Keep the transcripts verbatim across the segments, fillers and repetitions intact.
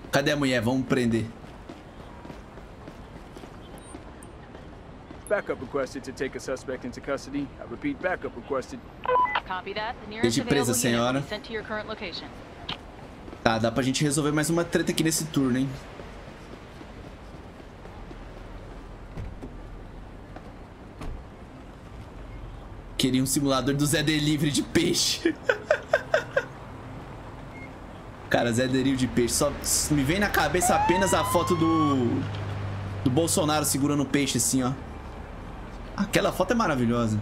Cadê a mulher? Vamos prender. Backup requested to take a suspect into custody. I repeat, backup requested. Copy that. The nearest presa, senhora. will be sent to your current location. Tá, dá pra gente resolver mais uma treta aqui nesse turno, hein? Queria um simulador do Zé Delivery de peixe. Cara, Zé Delivery de peixe. Só me vem na cabeça apenas a foto do... Do Bolsonaro segurando o peixe assim, ó. Aquela foto é maravilhosa.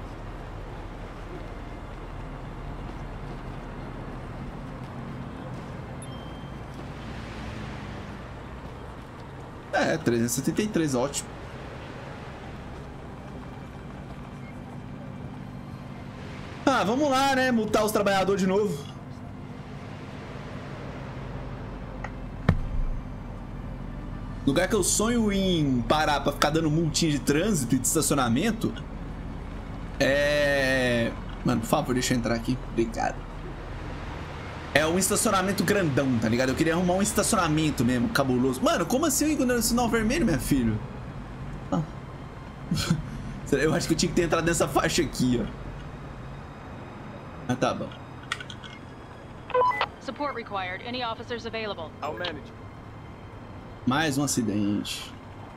É, trezentos e setenta e três, ótimo. Ah, vamos lá, né? Multar os trabalhadores de novo. Lugar que eu sonho em parar pra ficar dando multinha de trânsito e de estacionamento é... Mano, por favor, deixa eu entrar aqui. Obrigado. É um estacionamento grandão, tá ligado? Eu queria arrumar um estacionamento mesmo, cabuloso. Mano, como assim eu ignorei o sinal vermelho, minha filha? Ah. Eu acho que eu tinha que ter entrado nessa faixa aqui, ó. Ah, tá bom. Support required. Any officers available? I'll manage. Mais um acidente.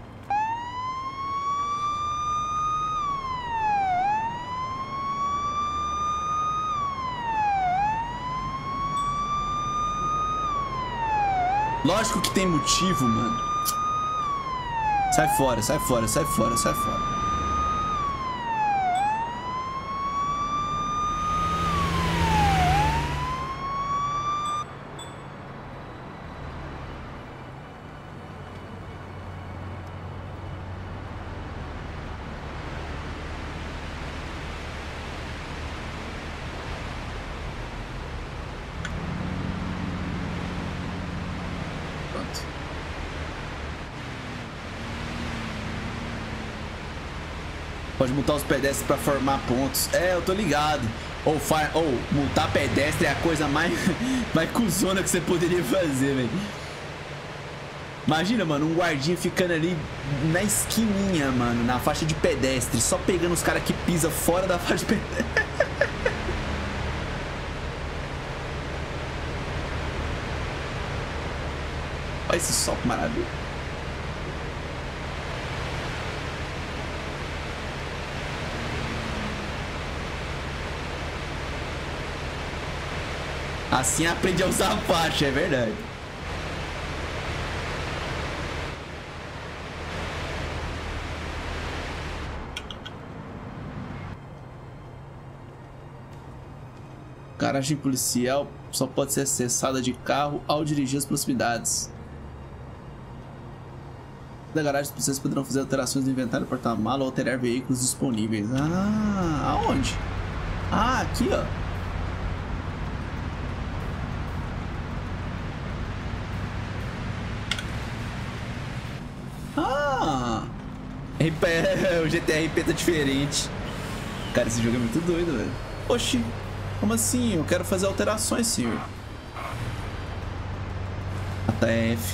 Lógico que tem motivo, mano. Sai fora, sai fora, sai fora, sai fora. Pode multar os pedestres pra formar pontos. É, eu tô ligado. Ou oh, oh, multar pedestre é a coisa mais, mais cuzona que você poderia fazer, velho. Imagina, mano, um guardinha ficando ali na esquininha, mano, na faixa de pedestre, só pegando os caras que pisam fora da faixa de pedestre. Olha esse sol, que maravilha. Assim aprende a usar a faixa, é verdade. Garagem policial só pode ser acessada de carro ao dirigir as proximidades. Da garagem, os policiais poderão fazer alterações no inventário, porta-mala ou alterar veículos disponíveis. Ah, aonde? Ah, aqui, ó. O G T R P tá diferente. Cara, esse jogo é muito doido, velho. Oxi, como assim? Eu quero fazer alterações, senhor. A T F.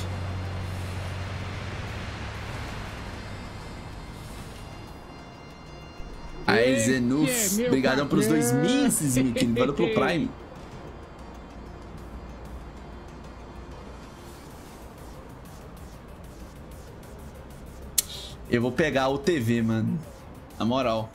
Aí, Zenuf. Obrigadão pelos dois meses, Mickey. Valeu pro Prime. Eu vou pegar o T V, mano. Na moral.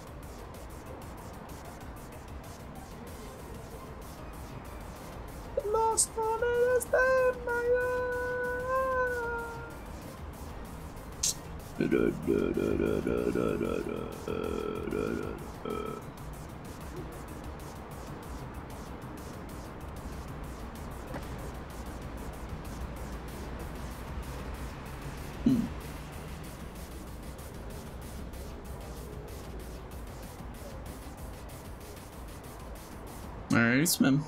Hum. É isso mesmo.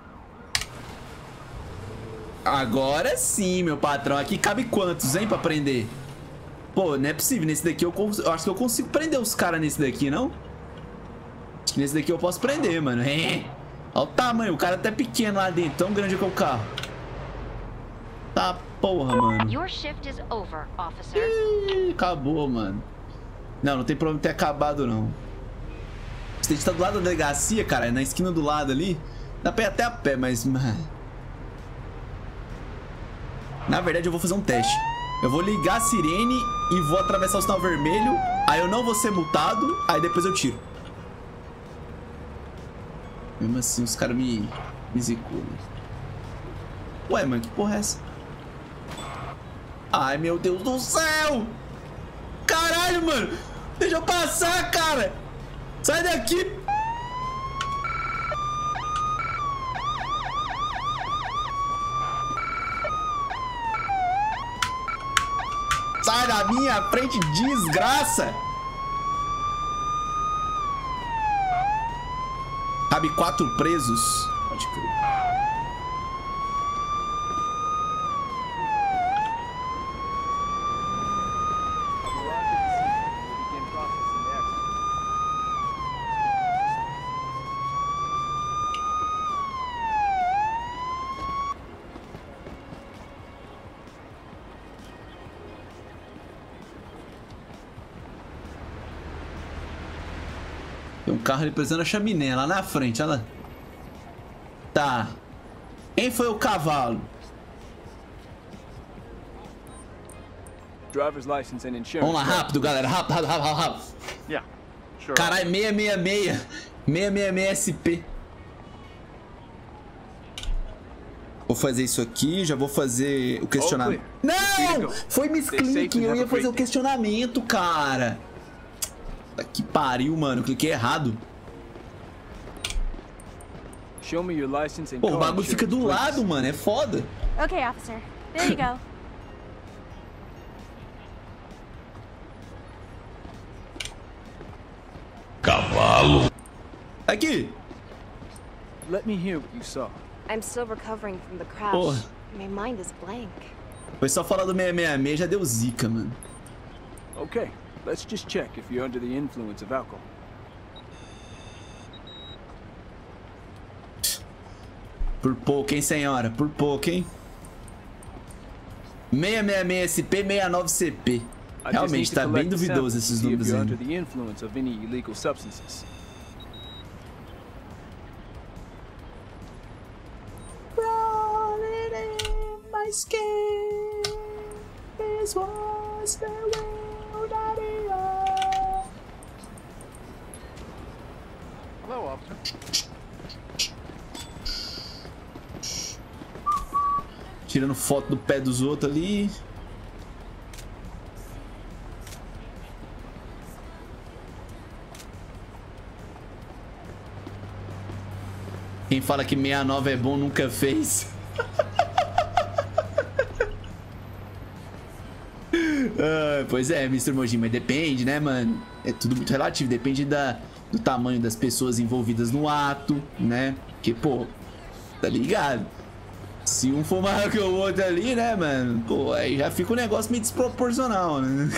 Agora sim, meu patrão. Aqui cabe quantos, hein, pra prender? Pô, não é possível. Nesse daqui eu, eu acho que eu consigo prender os caras nesse daqui, não? Acho que nesse daqui eu posso prender, mano. É. Olha o tamanho. O cara até pequeno lá dentro. Tão grande que é o carro. Tá porra, mano. Your shift is over, officer. Ih, acabou, mano. Não, não tem problema ter acabado, não. Você tá do lado da delegacia, cara, na esquina do lado ali. Dá pra ir até a pé, mas... Na verdade, eu vou fazer um teste. Eu vou ligar a sirene e vou atravessar o sinal vermelho. Aí eu não vou ser multado, aí depois eu tiro. Mesmo assim, os caras me... me executam. Ué, mano, que porra é essa? Ai, meu Deus do céu! Caralho, mano! Deixa eu passar, cara! Sai daqui! Sai da minha frente, desgraça! Cabe quatro presos. Pode crer. Tem um carro ali precisando da chaminé lá na frente, olha lá. Tá. Quem foi o cavalo? Driver's license and insurance. Vamos lá, rápido, galera. Rápido, rápido, rápido, rápido. Yeah, sure. Caralho, seiscentos e sessenta e seis. seiscentos e sessenta e seis S P. Vou fazer isso aqui, já vou fazer o questionamento. Não! Foi misclick, eu ia fazer o questionamento, cara. Que pariu, mano. Cliquei errado. Show me your license and Pô, o car bagulho fica do insurance, lado, mano. É foda. Okay, officer. There you go. Cavalo. Aqui. Let me hear what you saw. I'm still recovering from the crash. Porra. My mind is blank. Foi só falar do seiscentos e sessenta e seis, já deu zica, mano. Okay, let's just check if you're under the influence of alcohol. Por pouco, hein, senhora? Por pouco, hein? seiscentos e sessenta e seis S P, sessenta e nove C P. Realmente, tá bem duvidoso esses números aí. Under the influence of any illegal substances. My skin is was the real daddy. Hello, officer. Tirando foto do pé dos outros ali. Quem fala que sessenta e nove é bom nunca fez. Ah, pois é, mister Mojin, mas depende, né, mano? É tudo muito relativo, depende da, do tamanho das pessoas envolvidas no ato, né? Porque, pô, tá ligado? Se um for maior que o outro ali, né, mano? Pô, aí já fica um negócio meio desproporcional, né?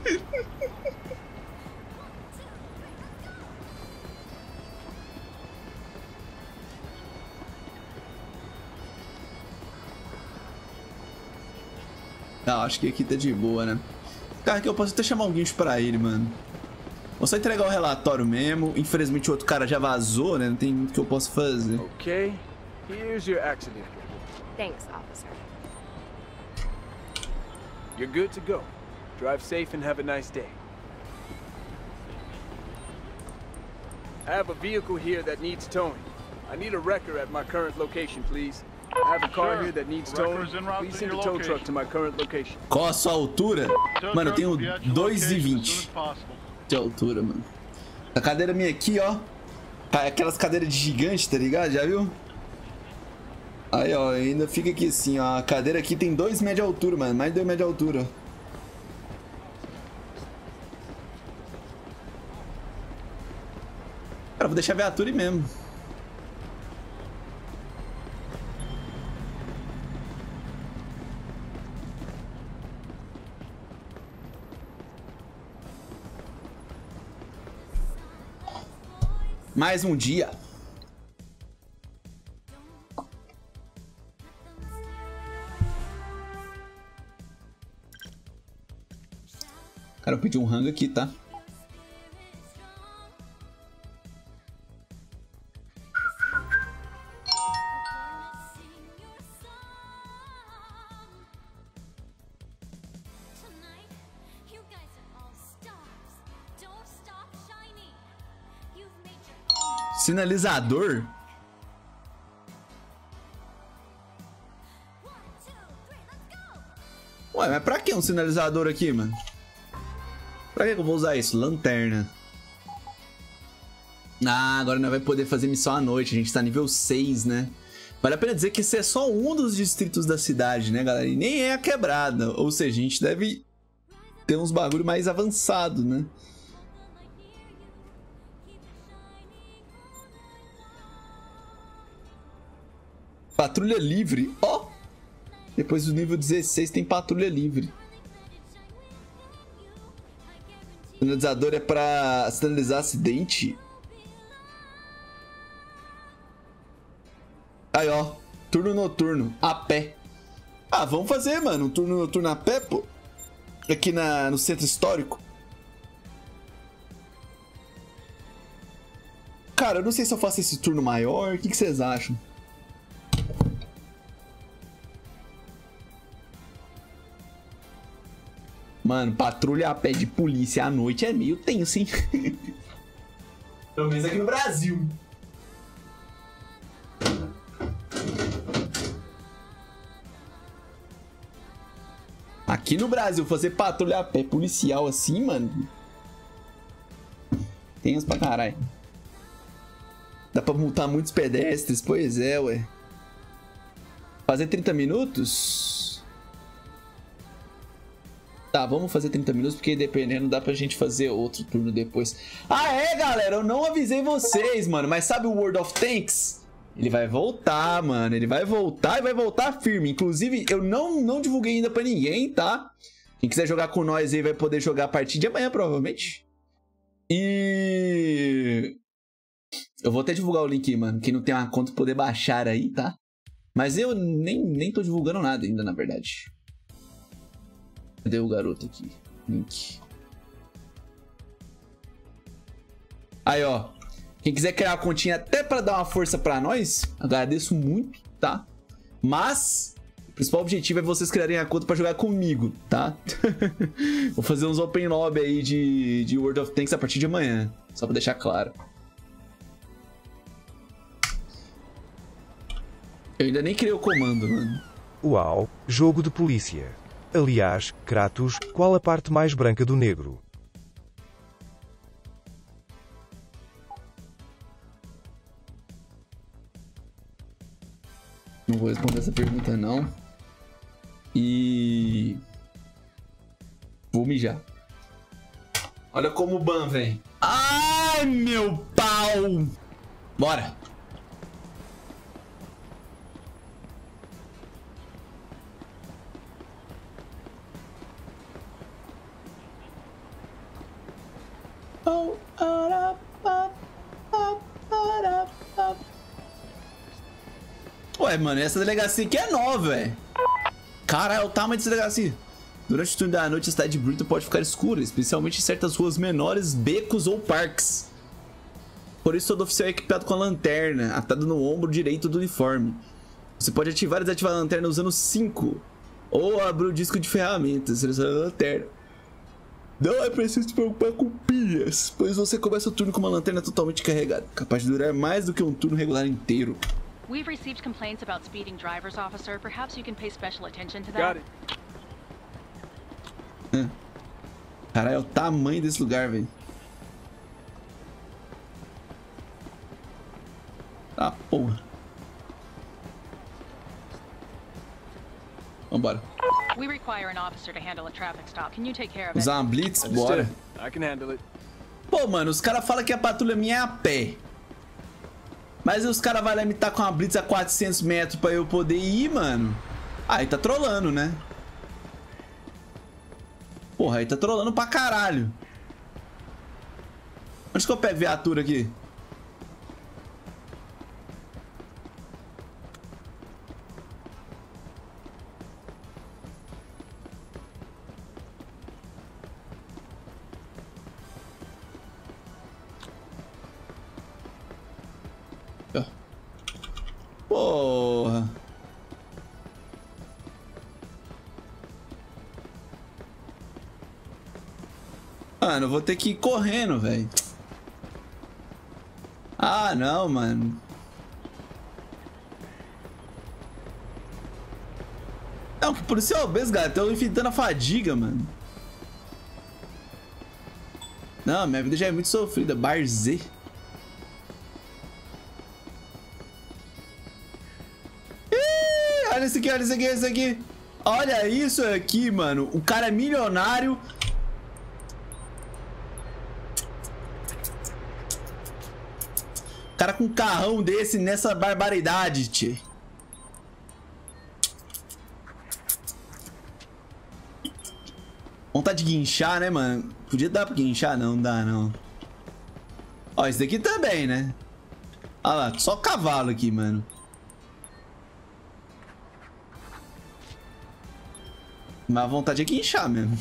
Não, acho que aqui tá de boa, né? Cara, que eu posso até chamar um guincho pra ele, mano. Vou só entregar o relatório mesmo. Infelizmente o outro cara já vazou, né? Não tem muito que eu possa fazer. Okay, here's your accident. Thanks, officer. You're good to go. Drive safe and have a nice day. I have a vehicle here that needs towing. I need a wrecker at my current location, please. I have a car here that needs towing. Please send a tow truck to my current location. Qual a sua altura? Mano, eu tenho dois e vinte de altura, mano. A cadeira minha aqui, ó. Aquelas cadeiras de gigante, tá ligado? Já viu? Aí, ó, ainda fica aqui assim, ó. A cadeira aqui tem dois metros de altura, mano. Mais de dois metros de altura. Cara, vou deixar a viatura aí mesmo. Mais um dia. Cara, eu pedi um rango aqui, tá? Sinalizador? Ué, mas pra que um sinalizador aqui, mano? Pra que eu vou usar isso? Lanterna. Ah, agora nós vamos poder fazer missão à noite. A gente tá nível seis, né? Vale a pena dizer que esse é só um dos distritos da cidade, né, galera? E nem é a quebrada. Ou seja, a gente deve ter uns bagulho mais avançado, né? Patrulha livre. Ó! Oh! Depois do nível dezesseis tem patrulha livre. Sinalizador é pra sinalizar acidente. Aí, ó. Turno noturno. A pé. Ah, vamos fazer, mano. Um turno noturno a pé, pô. Aqui na, no centro histórico. Cara, eu não sei se eu faço esse turno maior. O que, que vocês acham? Mano, patrulha a pé de polícia à noite é meio tenso, hein? Pelo menos aqui no Brasil. Aqui no Brasil, fazer patrulha a pé policial assim, mano. Tenso pra caralho. Dá pra multar muitos pedestres, pois é, ué. Fazer trinta minutos? Tá, vamos fazer trinta minutos, porque dependendo dá pra gente fazer outro turno depois. Ah, é, galera, eu não avisei vocês, mano, mas sabe o World of Tanks? Ele vai voltar, mano, ele vai voltar e vai voltar firme. Inclusive, eu não, não divulguei ainda pra ninguém, tá? Quem quiser jogar com nós aí vai poder jogar a partir de amanhã, provavelmente. E... eu vou até divulgar o link, mano, quem não tem uma conta poder baixar aí, tá? Mas eu nem, nem tô divulgando nada ainda, na verdade. Cadê o garoto aqui? Link. Aí, ó. Quem quiser criar uma continha até pra dar uma força pra nós, agradeço muito, tá? Mas o principal objetivo é vocês criarem a conta pra jogar comigo, tá? Vou fazer uns open lobby aí de, de World of Tanks a partir de amanhã. Só pra deixar claro. Eu ainda nem criei o comando, mano. Uau, jogo de polícia. Aliás, Kratos, qual a parte mais branca do negro? Não vou responder essa pergunta, não. E... vou mijar. Olha como o ban vem. Ai, meu pau! Bora! Ué, mano, essa delegacia aqui é nova, velho. Caralho, o tamanho dessa delegacia. Durante o turno da noite, a cidade de Brighton pode ficar escura, especialmente em certas ruas menores, becos ou parques. Por isso, todo oficial é equipado com a lanterna, atado no ombro direito do uniforme. Você pode ativar e desativar a lanterna usando cinco. Ou abrir o disco de ferramentas, selecionando a lanterna. Não é preciso se preocupar com pilhas, pois você começa o turno com uma lanterna totalmente carregada, capaz de durar mais do que um turno regular inteiro. We've received complaints about speeding drivers, officer. Perhaps you can pay special attention to that. Got it. É. Caralho, é o tamanho desse lugar, velho. Tá, porra. Vambora. We require an officer to handle a traffic stop. Can you take care of it? Usar uma blitz? Bora. I can handle it. Pô, mano, os caras falam que a patrulha minha é a pé. Mas os caras vão lá me tá com uma blitz a quatrocentos metros pra eu poder ir, mano. Aí tá trolando, né? Porra, aí tá trolando pra caralho. Onde que eu pego viatura aqui? Porra. Mano, eu vou ter que ir correndo, velho. Ah, não, mano. Não, que policial obeso, cara. Tô enfrentando a fadiga, mano. Não, minha vida já é muito sofrida. Bar Z. Ih, olha isso aqui, olha isso aqui, olha isso aqui. Olha isso aqui, mano. O cara é milionário. O cara com um carrão desse nessa barbaridade, tchê. Vontade de guinchar, né, mano? Podia dar pra guinchar? Não, não dá, não. Ó, esse daqui também, né? Olha lá, só cavalo aqui, mano. Mas a vontade é guinchar mesmo.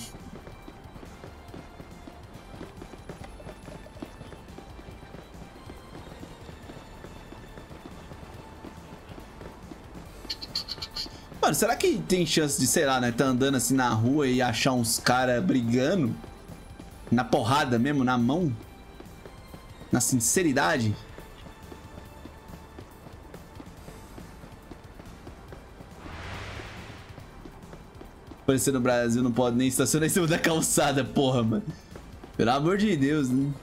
Mano, será que tem chance de, sei lá, né, tá andando assim na rua e achar uns caras brigando? Na porrada mesmo, na mão? Na sinceridade? Aparecer no Brasil não pode nem estacionar em cima da calçada, porra, mano. Pelo amor de Deus, né?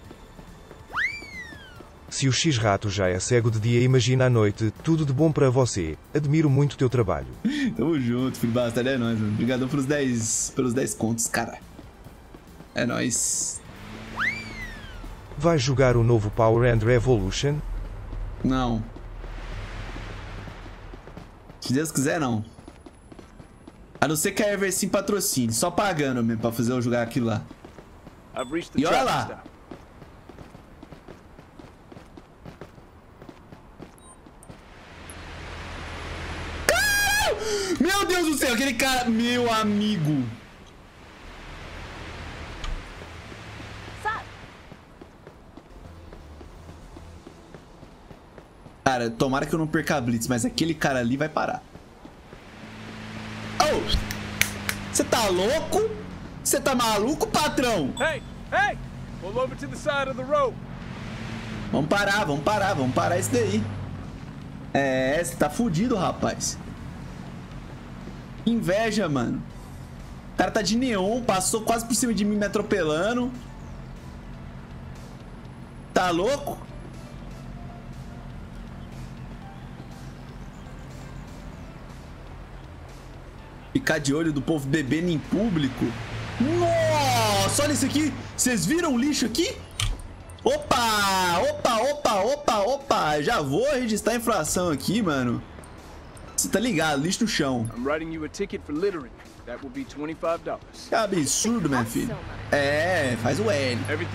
Se o X-Rato já é cego de dia, imagina à noite. Tudo de bom para você. Admiro muito o teu trabalho. Tamo junto, filho bastardo. É nóis, mano. Obrigadão pelos dez, pelos dez contos, cara. É nóis. Vais jogar o novo Power and Revolution? Não. Se Deus quiser, não. A não ser que a Eversim patrocine. Só pagando mesmo pra fazer eu jogar aquilo lá. E olha lá. Meu Deus do céu, aquele cara... Meu amigo. Cara, tomara que eu não perca a blitz, mas aquele cara ali vai parar. Oh! Você tá louco? Você tá maluco, patrão? Hey, hey! Pull over to the side of the road. Vamos parar, vamos parar, vamos parar isso daí. É, você tá fudido, rapaz. Inveja, mano. O cara tá de neon, passou quase por cima de mim me atropelando. Tá louco? Ficar de olho do povo bebendo em público. Nossa, olha isso aqui. Vocês viram o lixo aqui? Opa, opa, opa, opa, opa. Já vou registrar a infração aqui, mano. Você tá ligado, lixo no chão. Que absurdo, minha filha. É, faz o L.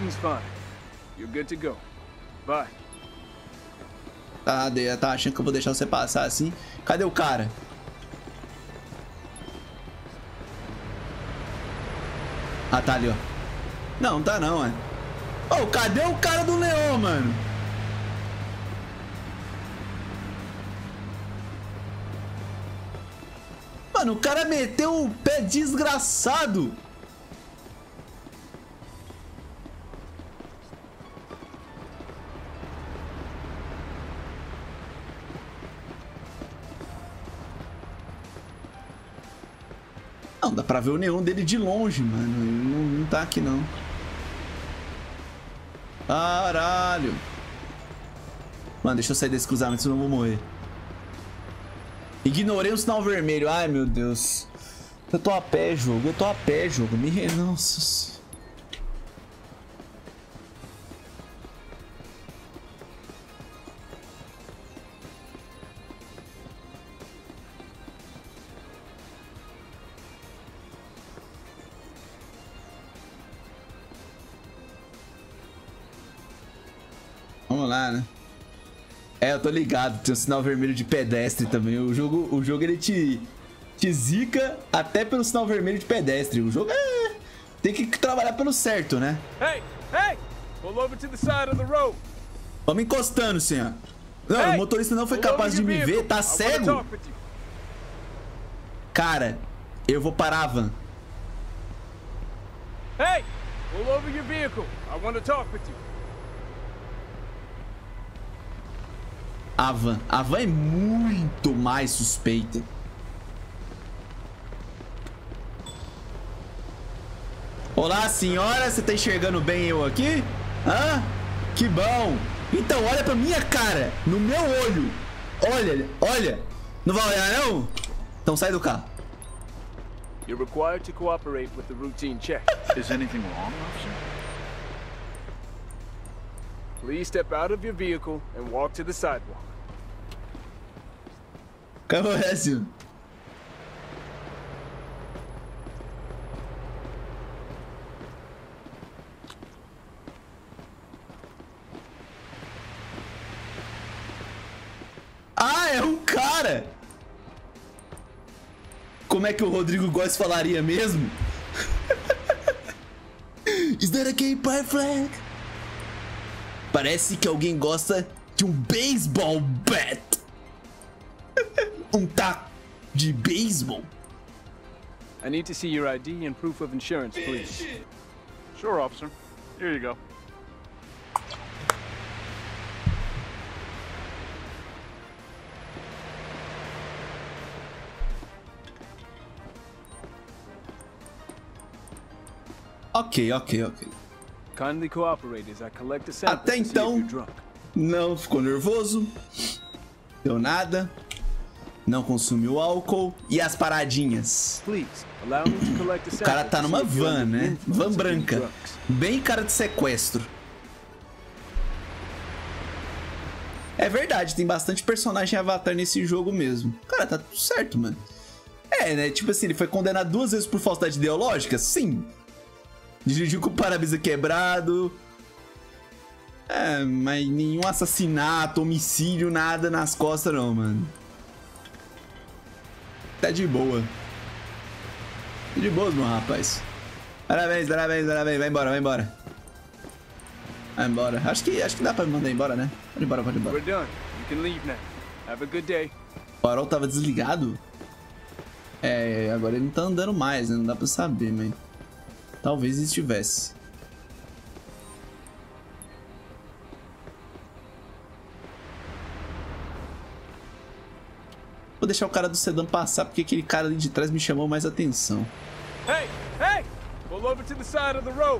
Tá, tá achando que eu vou deixar você passar assim? Cadê o cara? Ah, tá ali, ó. Não, não tá não, é. Oh, cadê o cara do leão, mano? Mano, o cara meteu o pé desgraçado. Não, dá pra ver o neon dele de longe, mano. Ele não, não tá aqui, não. Caralho. Mano, deixa eu sair desse cruzamento, senão eu vou morrer. Ignorei o sinal vermelho. Ai, meu Deus. Eu tô a pé, jogo. Eu tô a pé, jogo. Me re... Nossa. Vamos lá, né? É, eu tô ligado, tem um sinal vermelho de pedestre também. O jogo, o jogo ele te, te zica até pelo sinal vermelho de pedestre. O jogo é... Tem que trabalhar pelo certo, né? Hey, hey! Pull over to the side of the road. Vamos encostando, senhor. Não, Hey, o motorista não foi pull over capaz de your me ver, vehicle. tá I wanna cego? talk with you. Cara, eu vou parar a van. Hey, pull over your vehicle. I want to talk with you. A van. A van é muito mais suspeita. Olá, senhora. Você tá enxergando bem eu aqui? Hã? Que bom. Então, olha pra minha cara. No meu olho. Olha, olha. Não vai olhar, não? Então sai do carro. You're required to cooperate with the routine check. Is anything wrong, officer? Please step out of your vehicle and walk to the sidewalk. Carro Récio. Ah, é um cara! Como é que o Rodrigo Góes falaria mesmo? Is that a gay pride flag? Parece que alguém gosta de um baseball bat. Um taco de beisebol. I need to see your I D and proof of insurance, please. Sure, officer. Here you go. Ok, ok, ok. Kindly cooperate as I collect a sample Até to see if então, you're drunk. não ficou nervoso. Deu nada. Não consumiu álcool. E as paradinhas? Please, allow me to collect a O sample cara tá to numa see if you're van, under the né? influence Van of any branca. drugs. Bem cara de sequestro. É verdade, tem bastante personagem Avatar nesse jogo mesmo. Cara, tá tudo certo, mano. É, né? Tipo assim, ele foi condenado duas vezes por falsidade ideológica? Sim. Dirigiu com o para-brisa quebrado. É, mas nenhum assassinato, homicídio, nada nas costas não, mano. Tá de boa. Tá de boas, meu rapaz. Parabéns, parabéns, parabéns. Vai embora, vai embora. Vai embora. Acho que, acho que dá pra mandar embora, né? Pode ir embora, pode ir embora. We're done. You can leave now. Have a good day. O farol tava desligado? É, agora ele não tá andando mais, né? Não dá pra saber, mas... Talvez estivesse. Vou deixar o cara do sedã passar, porque aquele cara ali de trás me chamou mais atenção. Hey, hey! Pull over to the side of the road.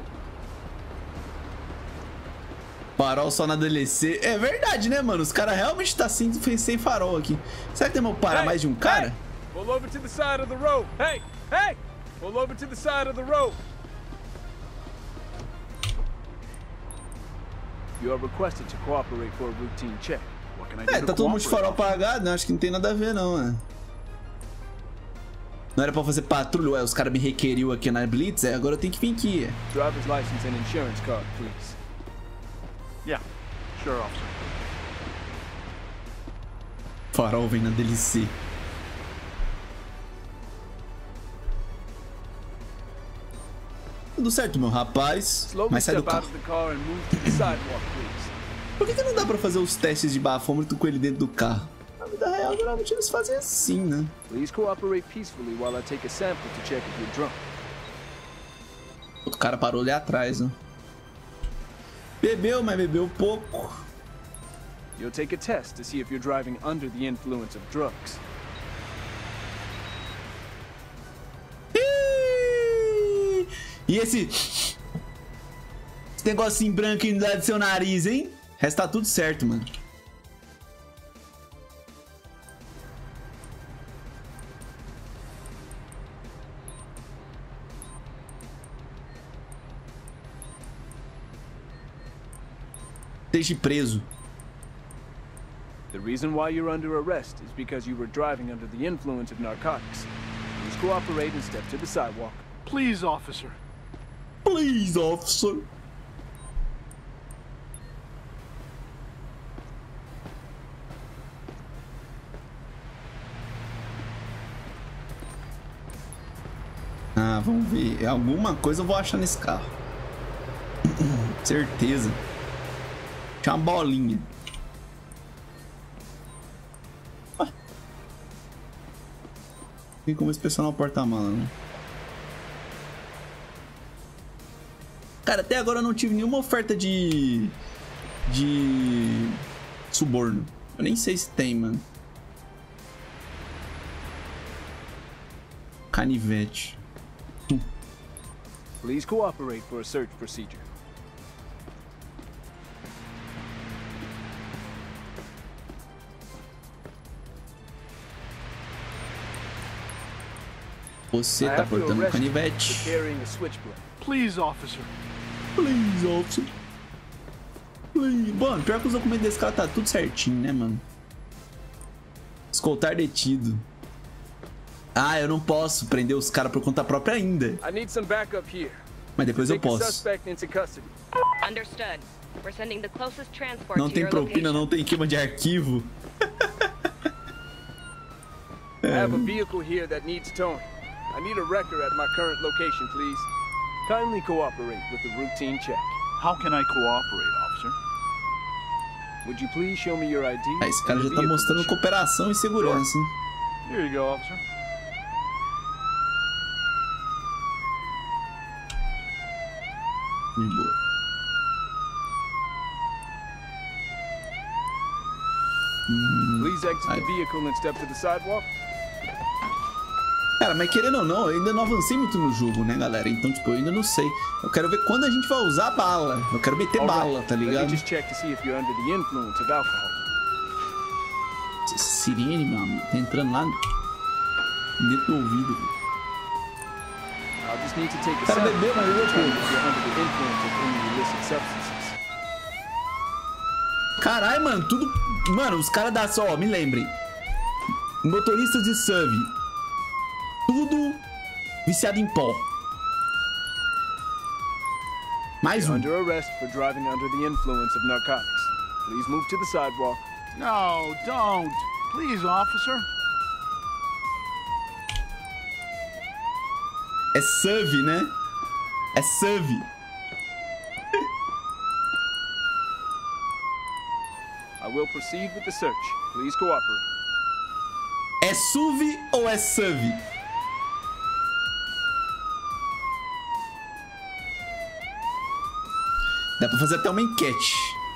Farol só na D L C. É verdade, né, mano? Os caras realmente tá sem, sem farol aqui. Será que tem como parar Hey, mais de um cara? Hey, pull over to the side of the road. Hey, hey! Pull over to the side of the road. You are requested to cooperate for a routine check. What can I do É, to tá todo mundo de farol cooperate, officer? apagado, né? Acho que não tem nada a ver, não, né? Não era pra fazer patrulha, ué, os caras me requeriu aqui na Blitz, é, agora eu tenho que vir aqui. Driver's license and insurance card, please. Yeah, sure, officer. Farol vem na D L C. Tudo certo, meu rapaz. Slowly Mas sai do step out carro. of the car and move to the sidewalk, please. Por que, que não dá pra fazer os testes de bafômetro com ele dentro do carro? Na vida real, geralmente eles fazem assim, né? Please cooperate peacefully while I take a sample to check if you're drunk. O cara parou ali atrás, né? Bebeu, mas bebeu pouco. You'll take a test to see if you're driving under the influence of drugs. E esse... Esse negocinho branco indo lá do seu nariz, hein? Resta tá tudo certo, mano. Deixe preso. The reason why you're under arrest is because you were driving under the influence of narcotics. Please cooperate and step to the sidewalk. Please, officer. Please, officer. Ah, vamos ver. Alguma coisa eu vou achar nesse carro. Certeza. Tinha uma bolinha. Tem como inspecionar o porta-mala, né? Cara, até agora eu não tive nenhuma oferta de... De... suborno. Eu nem sei se tem, mano. Canivete. Please cooperate for a search procedure. Você tá portando um canivete. Please, officer. Please, officer. Please. Mano, pior que os documentos desse cara tá tudo certinho, né, mano? Escoltar detido. Ah, eu não posso prender os caras por conta própria ainda. I need some backup here. Mas depois eu Take the posso. suspect into custody. Understood. We're sending the closest transport Não to tem your propina, location. não tem queima de arquivo. I have a vehicle here that needs towing. I need a wrecker at my current location, please. Kindly cooperate with the routine check. How can I cooperate, officer? Would you please show me your I D? Ah, esse cara and já the tá vehicle mostrando insurance? cooperação e segurança, hein? Here you go, officer. De boa. Please exit Ai. the vehicle and step to the sidewalk. Cara, mas querendo ou não, eu ainda não avancei muito no jogo, né, galera? Então, tipo, eu ainda não sei. Eu quero ver quando a gente vai usar a bala. Eu quero meter All right. bala, tá Let ligado? me just check to see if you're under the influence of alcohol. Essa sirene, meu amigo, tá entrando lá dentro do ouvido. I'll just need to take a Cara, sample bebeu, mas to bebeu determine pouco. if you're under the influence of any illicit substances. Caralho, mano, tudo... Mano, os caras da... Ó, me lembrem. Motoristas de S U V. Tudo viciado em pó. Mais You're um. under arrest for driving under the influence of narcotics. Please move to the sidewalk. No, don't. Please, officer. É S U V, né? É S U V. I will proceed with the search. Please cooperate. É S U V ou é S U V? Dá pra fazer até uma enquete.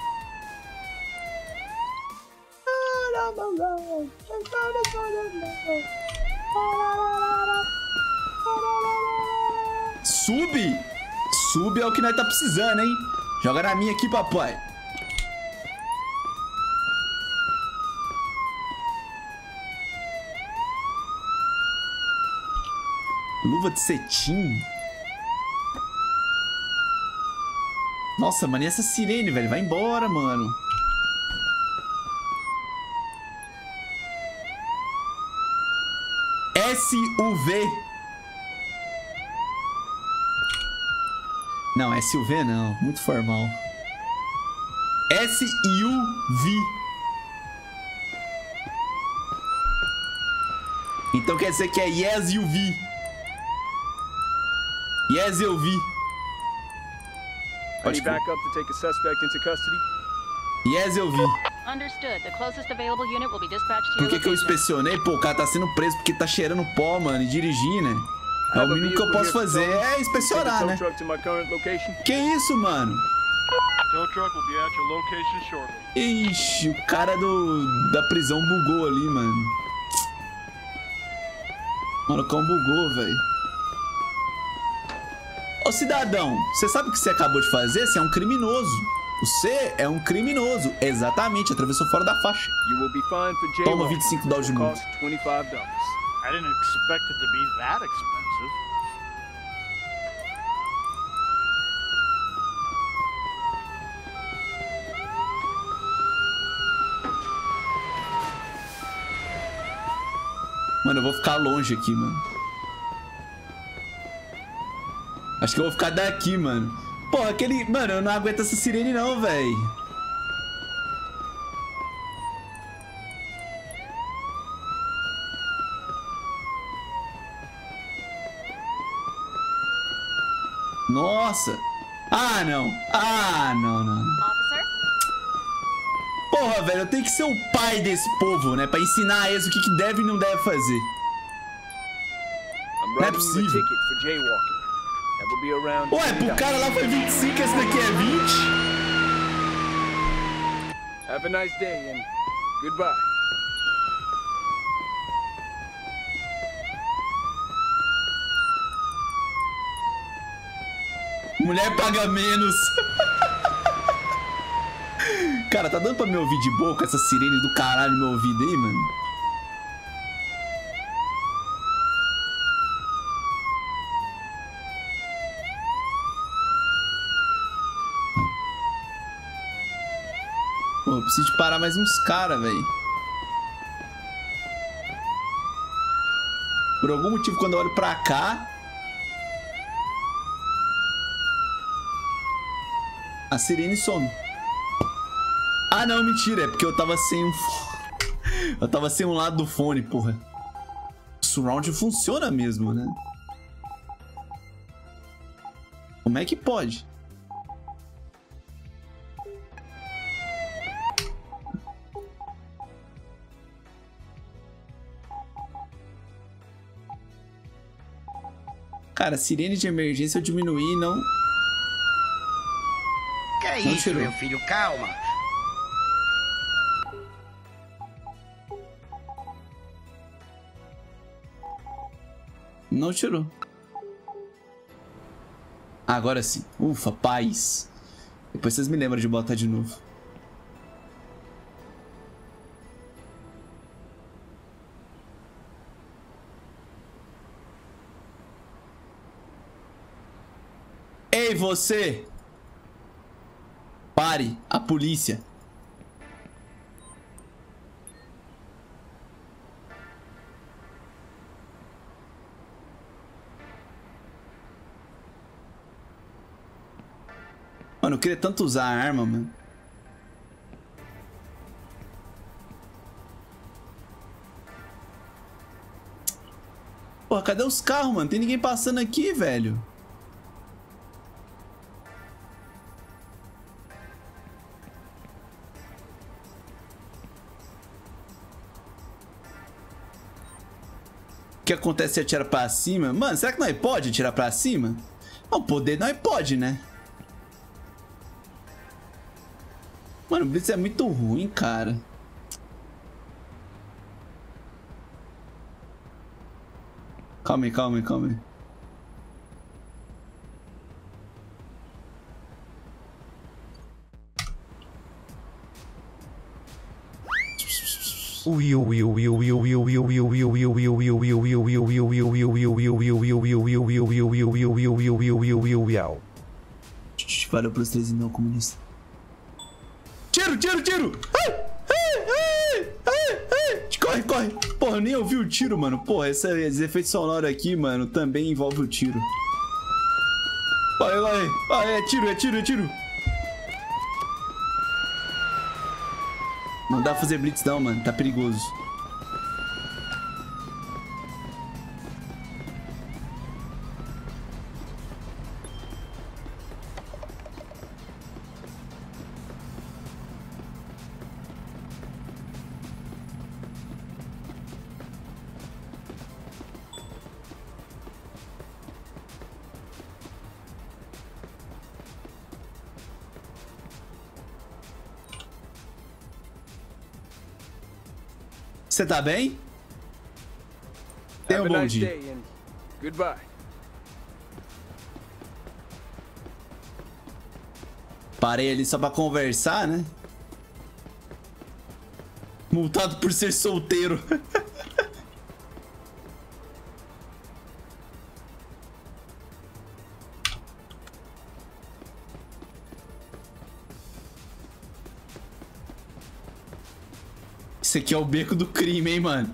Sub? Sub é o que nós tá precisando, hein? Joga na minha aqui, papai. Luva de cetim. Nossa, mano, e essa sirene, velho? Vai embora, mano. S U V. Não, S U V não. Muito formal. S U V. Então quer dizer que é Yes U V. Yes, eu vi. Any backup to take a suspect into custody? Yes, eu vi. Understood. The closest available unit will be dispatched to Por your que que eu location. inspecionei? Pô, o cara tá sendo preso porque tá cheirando pó, mano, e dirigir, né? É o mínimo que eu posso fazer é inspecionar, né? Que isso, mano? Tow truck will be at your location shortly. Ixi, o cara do, da prisão bugou ali, mano. Mano, o cão bugou, velho. Ô, cidadão, você sabe o que você acabou de fazer? Você é um criminoso. Você é um criminoso. Exatamente, atravessou fora da faixa. Toma vinte e cinco dólares de multa. I didn't expect it to be that expensive. Mano, eu vou ficar longe aqui, mano. Acho que eu vou ficar daqui, mano. Porra, aquele... Mano, eu não aguento essa sirene não, velho. Nossa. Ah, não. Ah, não, não. Officer? Porra, velho, eu tenho que ser o pai desse povo, né? Pra ensinar eles o que, que deve e não deve fazer. I'm Não é writing you a possível. ticket for jaywalking. That will be around Ué, pro cara lá foi vinte e cinco, esse daqui é vinte? Have a nice day and goodbye. Mulher paga menos. Cara, tá dando pra me ouvir de boa com essa sirene do caralho no meu ouvido aí, mano? Pô, eu preciso de parar mais uns caras, velho. Por algum motivo, quando eu olho pra cá... a sirene some. Ah, não, mentira. É porque eu tava sem um... eu tava sem um lado do fone, porra. O surround funciona mesmo, né? Como é que pode? Cara, sirene de emergência eu diminuí, não... Que é Não isso, tirou. meu filho? Calma. Não tirou. Agora sim. Ufa, paz. Depois vocês me lembram de botar de novo. Ei, você! Pare, a polícia. Mano, eu queria tanto usar a arma, mano. Porra, cadê os carros, mano? Tem ninguém passando aqui, velho. O que acontece se atirar pra cima? Mano, será que nós pode atirar pra cima? Não, poder nós pode, né? Mano, o Blitz é muito ruim, cara. Calma aí, calma aí, calma aí. Valeu pelos três e meio, comunista. Tiro, tiro, tiro! Ai, ai, ai, ai, ai. Corre, corre! Porra, eu nem ouvi o tiro, mano. Porra, esse, esse efeito sonoro aqui, mano, também envolve o tiro. Corre, corre! Ah, é tiro, é tiro, é tiro! Não dá pra fazer blitz não, mano. Tá perigoso. Você tá bem? Tenha um Have a bom nice dia. day and goodbye. Parei ali só pra conversar, né? Multado por ser solteiro. Esse aqui é o beco do crime, hein, mano?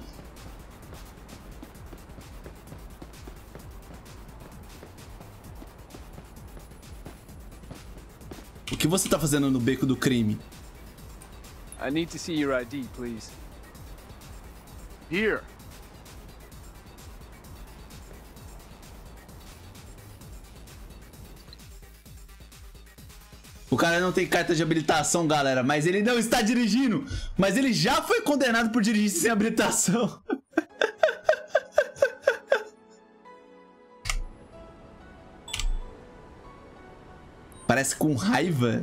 O que você tá fazendo no beco do crime? I need to see your I D, please. Here. O cara não tem carta de habilitação, galera, mas ele não está dirigindo. Mas ele já foi condenado por dirigir sem habilitação. Parece com raiva.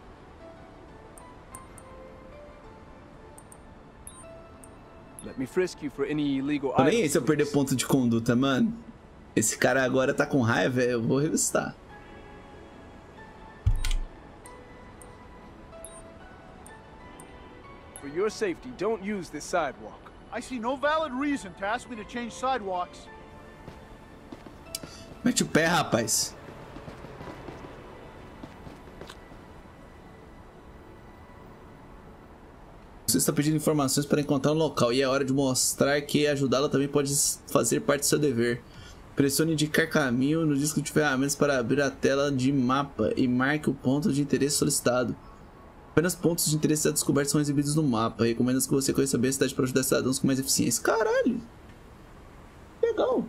Let me frisk you for any illegal Tô nem aí items, se eu perder please. ponto de conduta, mano. Esse cara agora tá com raiva, eu vou revistar. For your safety, don't use this sidewalk. I see no valid reason to ask me to change sidewalks. Mete o pé, rapaz. Você está pedindo informações para encontrar um local e é hora de mostrar que ajudá-la também pode fazer parte do seu dever. Pressione indicar caminho no disco de ferramentas para abrir a tela de mapa e marque o ponto de interesse solicitado. Apenas pontos de interesse já descobertos são exibidos no mapa. Recomendo que você conheça bem a cidade para ajudar cidadãos com mais eficiência. Caralho! Legal!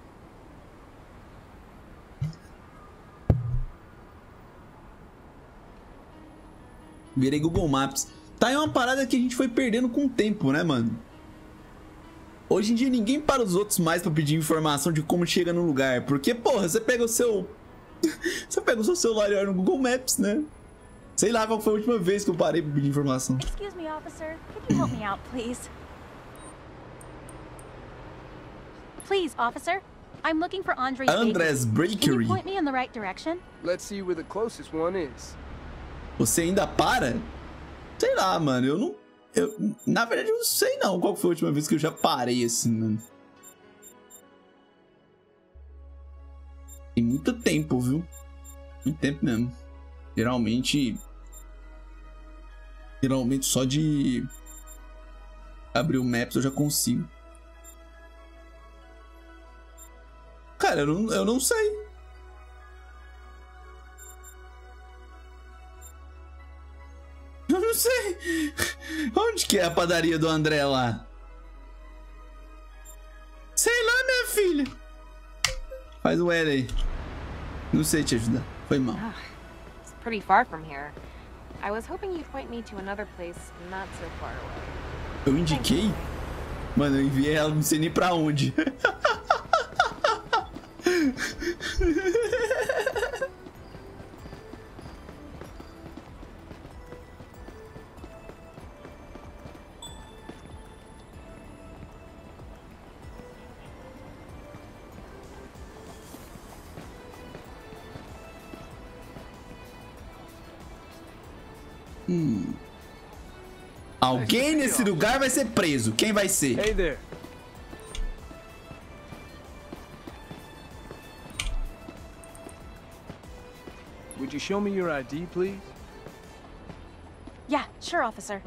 Virei Google Maps. Tá aí uma parada que a gente foi perdendo com o tempo, né, mano? Hoje em dia ninguém para os outros mais pra pedir informação de como chega no lugar. Porque, porra, você pega o seu... você pega o seu celular e olha no Google Maps, né? Sei lá qual foi a última vez que eu parei pra pedir informação. Excuse me, officer. Could you help me out, please? Please, officer. I'm looking for Andre's Andre's Bakery. Can Bakery. you point me in the right direction? Let's see where the closest one is. Você ainda para? Sei lá, mano. Eu não... Eu, na verdade, eu não sei não qual foi a última vez que eu já parei assim, mano. Tem muito tempo, viu? Muito tempo mesmo. Geralmente... Geralmente só de... abrir o Maps eu já consigo. Cara, eu não, eu não sei. Eu não sei. Onde que é a padaria do André lá? Sei lá, minha filha. Faz o L aí. Não sei te ajudar. Foi mal. It's pretty far from here. I was hoping you'd point me to another place not so far away. Eu indiquei? Mano, eu enviei ela não sei nem pra onde. Hum. Alguém nesse lugar vai ser preso. Quem vai ser? Hey there. Would you show me your I D, please? Yeah, sure, officer.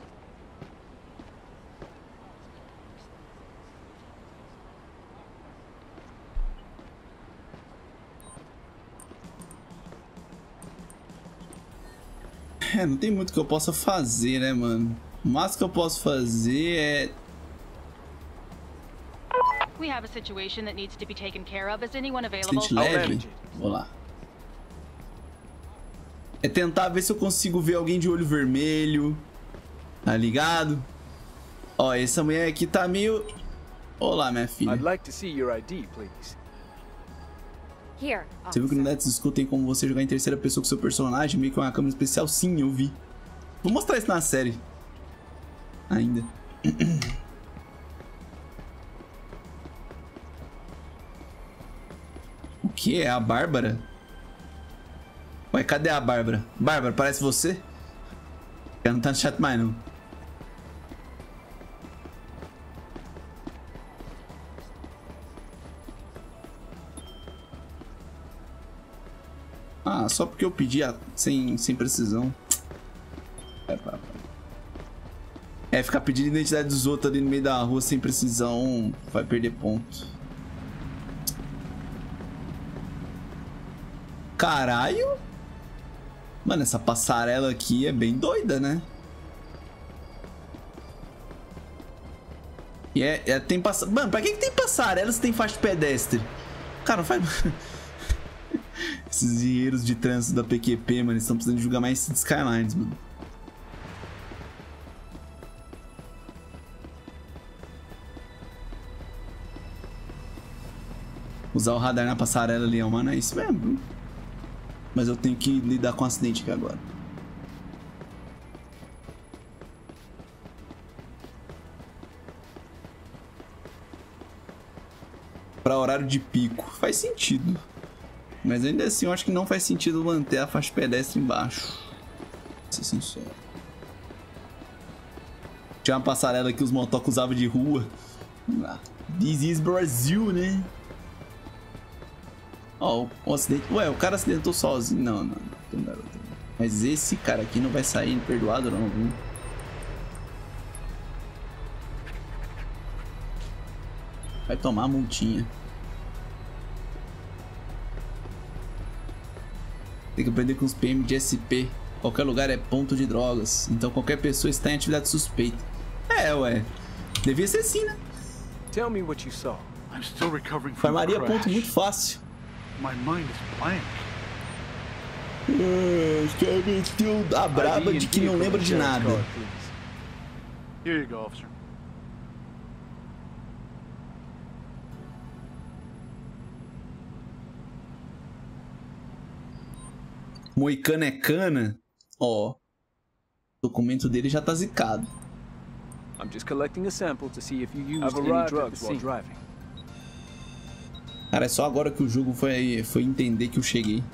É, não tem muito que eu possa fazer, né, mano? O máximo que eu posso fazer é... We have a situation that needs to be taken care of. Is anyone available? Bastante leve. Vou lá. É tentar ver se eu consigo ver alguém de olho vermelho. Tá ligado? Ó, essa mulher aqui tá meio... Olá, minha filha. I'd like to see your I D, please. Here, Você viu que no officer. Let's Disco tem como você jogar em terceira pessoa com seu personagem, meio que uma câmera especial? Sim, eu vi. Vou mostrar isso na série. Ainda. O que? É a Bárbara? Ué, cadê a Bárbara? Bárbara, parece você? Ela não tá no chat mais, não. Ah, só porque eu pedi a... sem, sem precisão. É, pá, pá. É, ficar pedindo a identidade dos outros ali no meio da rua sem precisão vai perder ponto. Caralho! Mano, essa passarela aqui é bem doida, né? E é, é tem passa... Mano, pra que, que tem passarela se tem faixa de pedestre? Cara, não faz... Esses engenheiros de trânsito da P Q P, mano, eles estão precisando de julgar mais City Skylines, mano. Usar o radar na passarela ali, mano, é isso mesmo. Mas eu tenho que lidar com o acidente aqui agora. Para horário de pico. Faz sentido. Mas ainda assim eu acho que não faz sentido manter a faixa pedestre embaixo. Pra ser sincero. Tinha uma passarela que os motocos usavam de rua. Ah, this is Brasil, né? Ó, oh, o acidente. Ué, o cara acidentou sozinho. Não, não. não. Mas esse cara aqui não vai sair perdoado, não, viu? Vai tomar a multinha. Tem que aprender com os P M de S P. Qualquer lugar é ponto de drogas. Então qualquer pessoa está em atividade suspeita. É, ué. Devia ser assim, né? Tell me what you saw. I'm still recovering from Farmaria the ponto crash. muito fácil. My mind is blank. Os caras meteu a braba de que não lembra de nada. Here you go, officer. Moicano é cana. Ó. O documento dele já tá zicado. I'm just collecting a sample to see if you used any drugs while driving. Cara, é só agora que o jogo foi, foi entender que eu cheguei.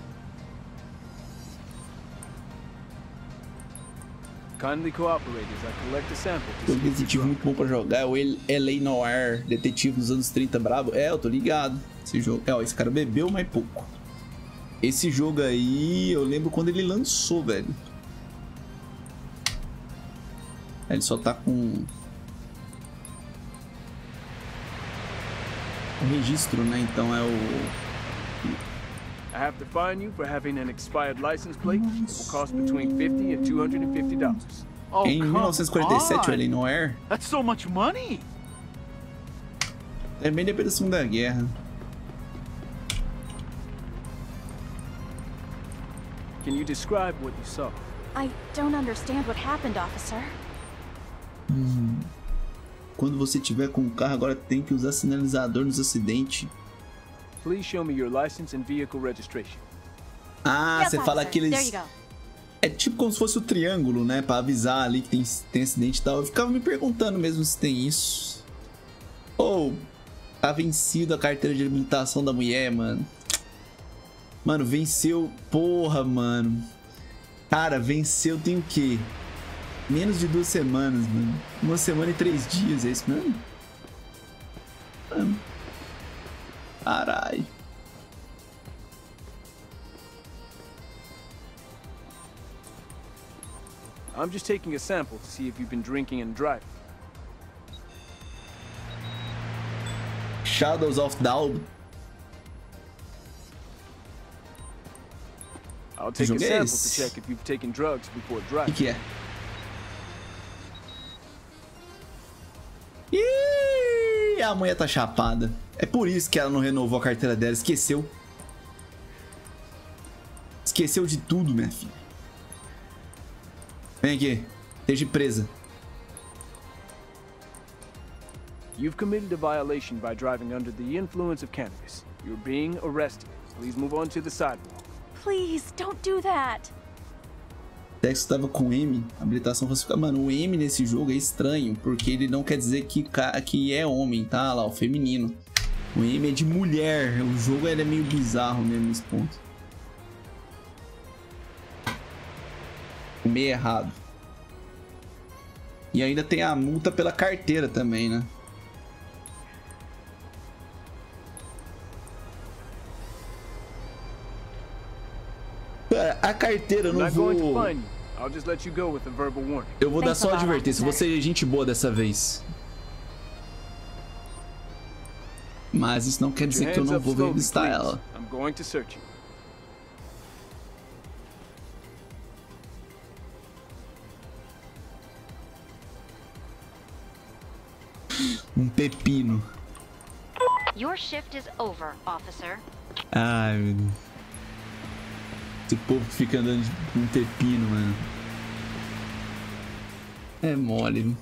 Kindly cooperate as I collect a sample to Jogo see if detetive muito bom pra jogar. É o L A Noir, detetive dos anos trinta, brabo. É, eu tô ligado. Esse jogo. É, ó, esse cara bebeu, mas pouco. Esse jogo aí, eu lembro quando ele lançou, velho. Ele só tá com o registro, né? Então é o... I have to fine you for having an expired license plate. It will cost between fifty and two hundred fifty dollars. Oh, Em mil novecentos e quarenta e sete, o come L A on. Noir That's so much money. é bem depois da Segunda Guerra. Can you describe what you saw? I don't understand what happened, officer. Quando você tiver com o carro, agora tem que usar sinalizador nos acidentes. Please show me your license and vehicle registration. Ah, Yes, você fala officer. aqueles... There you go. É tipo como se fosse o triângulo, né? Pra avisar ali que tem, tem acidente e tal. Eu ficava me perguntando mesmo se tem isso. Ou... Oh, tá vencido a carteira de habilitação da mulher, mano. Mano, venceu... Porra, mano. Cara, venceu tem o quê? Menos de duas semanas, mano. Uma semana e três dias, é isso mesmo? Mano. Carai. I'm just taking a sample to see if you've been drinking and driving. Shadows of Doubt. I'll take a jogo é sample esse? to check if you've taken drugs before O que, driving. que é? Ih, a mulher tá chapada. É por isso que ela não renovou a carteira dela. Esqueceu. Esqueceu de tudo, minha filha. Vem aqui. Esteja presa. You've committed a violation by driving under the influence of cannabis. You're being arrested. Please move on to the sidewalk. Please, don't do that. Texto tava com M. Habilitação falsificada. Mano, o M nesse jogo é estranho. Porque ele não quer dizer que, que é homem, tá? Lá, o feminino. O M é de mulher. O jogo ele é meio bizarro mesmo nesse ponto. Meio errado. E ainda tem a multa pela carteira também, né? A carteira eu não vou... I'll just let you go with a verbal warning. Eu vou dar Thanks só a lot, advertência. Vou officer. ser gente boa dessa vez. Mas isso não quer Put your dizer que eu hands não up vou slowly, revistar please. ela. I'm going to search you. Um pepino. Your shift is over, officer. Ai, meu Deus. Esse povo que fica andando com um pepino, mano. É mole, viu?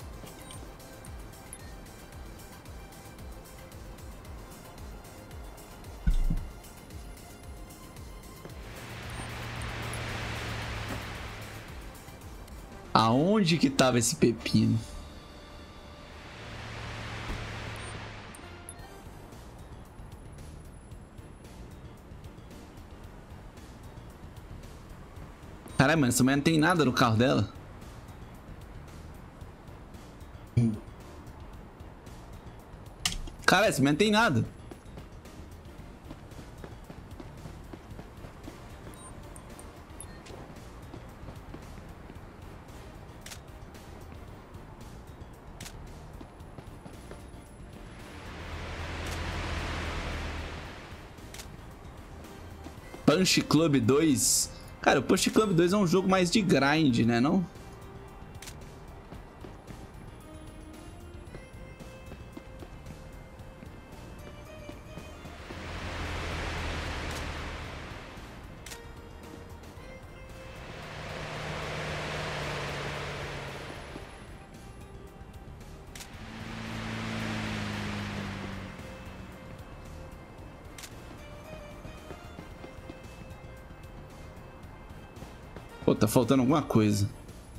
Aonde que tava esse pepino? Caralho, mano, essa mulher não tem nada no carro dela. Caralho, essa mulher não tem nada. Punch Club dois. Cara, o Punch Club dois é um jogo mais de grind, né, não? Pô, tá faltando alguma coisa.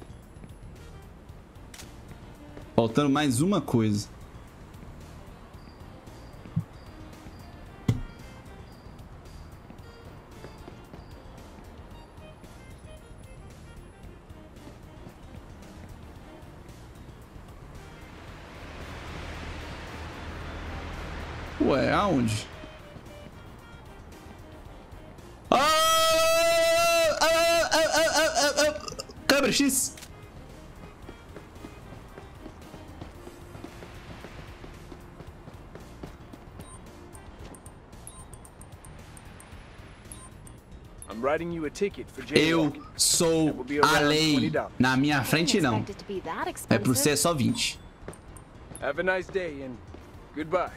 Faltando mais uma coisa. Ué, aonde? Câmera X. I'm writing you a ticket for Eu jaywalking. sou a lei. Na minha frente não. É pro você é só vinte. Have a nice day and goodbye.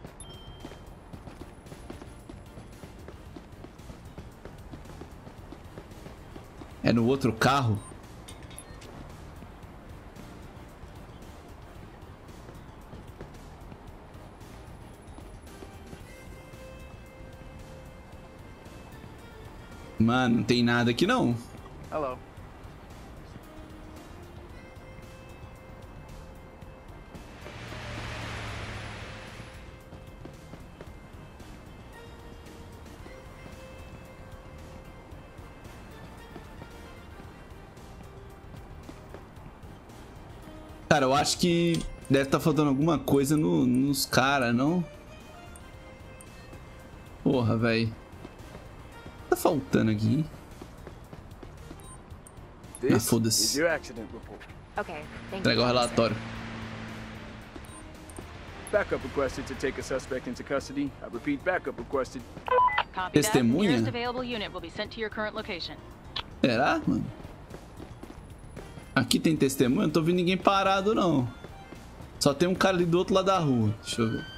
É no outro carro? Mano, não tem nada aqui não. Hello. Cara, eu acho que deve estar faltando alguma coisa no, nos caras, não? Porra, velho. Tá faltando aqui. Ah, foda-se. Entregar o relatório. Backup requested to take a suspect into custody. I repeat, backup requested. Copy that. Testemunha? Nearest available unit will be sent to your current location. Será, mano? Aqui tem testemunha? Não tô vendo ninguém parado, não. Só tem um cara ali do outro lado da rua. Deixa eu ver.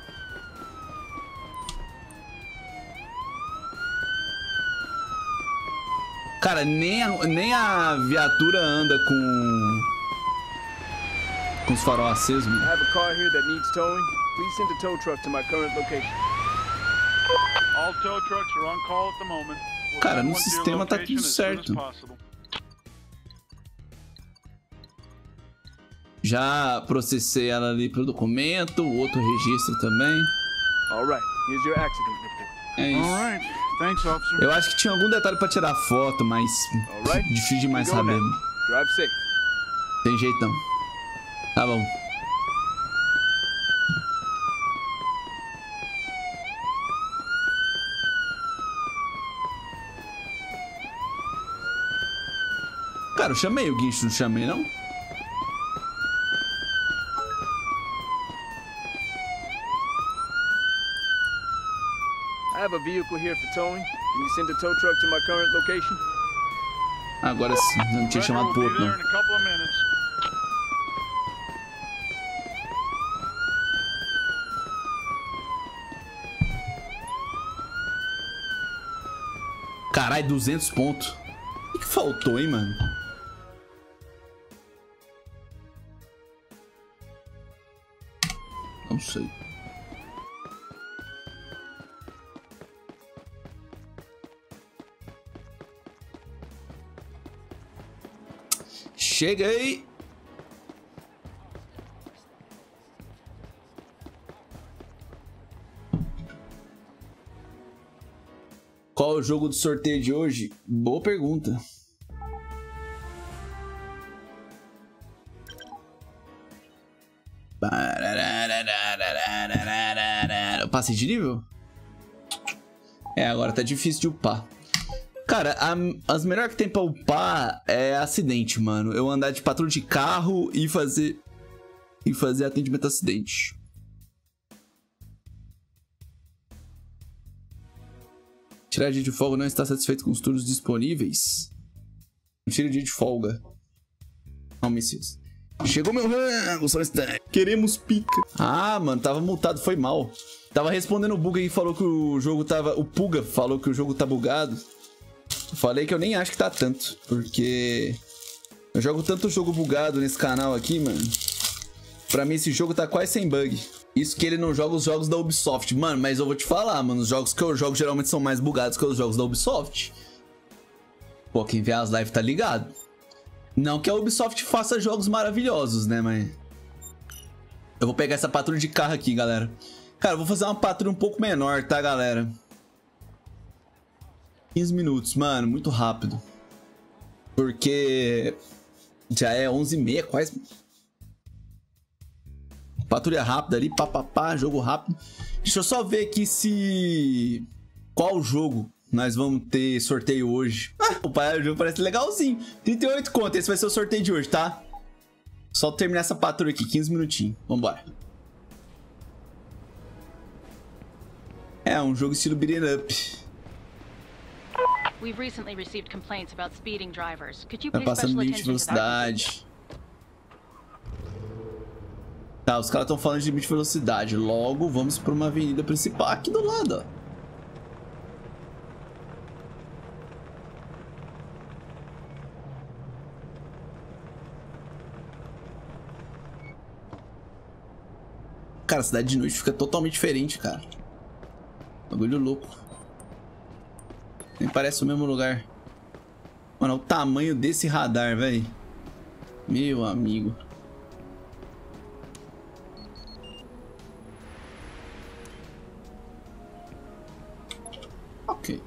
Cara, nem a, nem a viatura anda com... Com os farol acesos, mano. I have a car here that needs towing. Please send a tow truck to my current location. All tow trucks are on call at the moment. We'll Cara, send no one to your sistema tá location tudo as soon as certo. possible. Já processei ela ali pro documento, o outro registro também. All right, here's your accident report. É isso. All right. Thanks, officer. Eu acho que tinha algum detalhe pra tirar foto, mas Alright. difícil demais Go saber. now. Drive safe. Tem jeito não. Tá bom. Cara, eu chamei o guincho, não chamei não? I have a vehicle here for towing. Can you send a tow truck to my current location? Agora sim, não tinha Wrecker chamado will pro be outro there não. in a couple of minutes. Caralho, duzentos pontos. O que, que faltou, hein, mano? Não sei. Chega aí. Qual é o jogo do sorteio de hoje? Boa pergunta. Eu passei de nível? É, agora tá difícil de upar. Cara, a, as melhores que tem pra upar é acidente, mano. Eu andar de patrulha de carro e fazer... E fazer atendimento a acidente. Tirar dia de folga, não está satisfeito com os turnos disponíveis? Tira dia de folga. Não, Messias. Chegou meu rango, só está. Queremos pica. Ah, mano, tava multado, foi mal. Tava respondendo o Buga e falou que o jogo tava... O Puga falou que o jogo tá bugado. Falei que eu nem acho que tá tanto. Porque... eu jogo tanto jogo bugado nesse canal aqui, mano. Pra mim esse jogo tá quase sem bug. Isso que ele não joga os jogos da Ubisoft. Mano, mas eu vou te falar, mano. Os jogos que eu jogo geralmente são mais bugados que os jogos da Ubisoft. Pô, quem vê as lives tá ligado. Não que a Ubisoft faça jogos maravilhosos, né, mas... eu vou pegar essa patrulha de carro aqui, galera. Cara, eu vou fazer uma patrulha um pouco menor, tá, galera? quinze minutos, mano. Muito rápido. Porque... já é onze e meia, quase... patrulha rápida ali, papapá, jogo rápido. Deixa eu só ver aqui se... qual jogo nós vamos ter sorteio hoje. Ah, o pai, o jogo parece legalzinho. trinta e oito conto, esse vai ser o sorteio de hoje, tá? Só terminar essa patrulha aqui, quinze minutinhos. Vambora. É, um jogo estilo beat'em up. We've recently received complaints about speeding drivers. Could you Tá pay passando special limite de attention to that? velocidade. Tá, os caras estão falando de limite de velocidade. Logo, vamos para uma avenida principal aqui do lado, ó. Cara, a cidade de noite fica totalmente diferente, cara. Bagulho louco. Nem parece o mesmo lugar. Mano, olha o tamanho desse radar, velho. Meu amigo. Ok.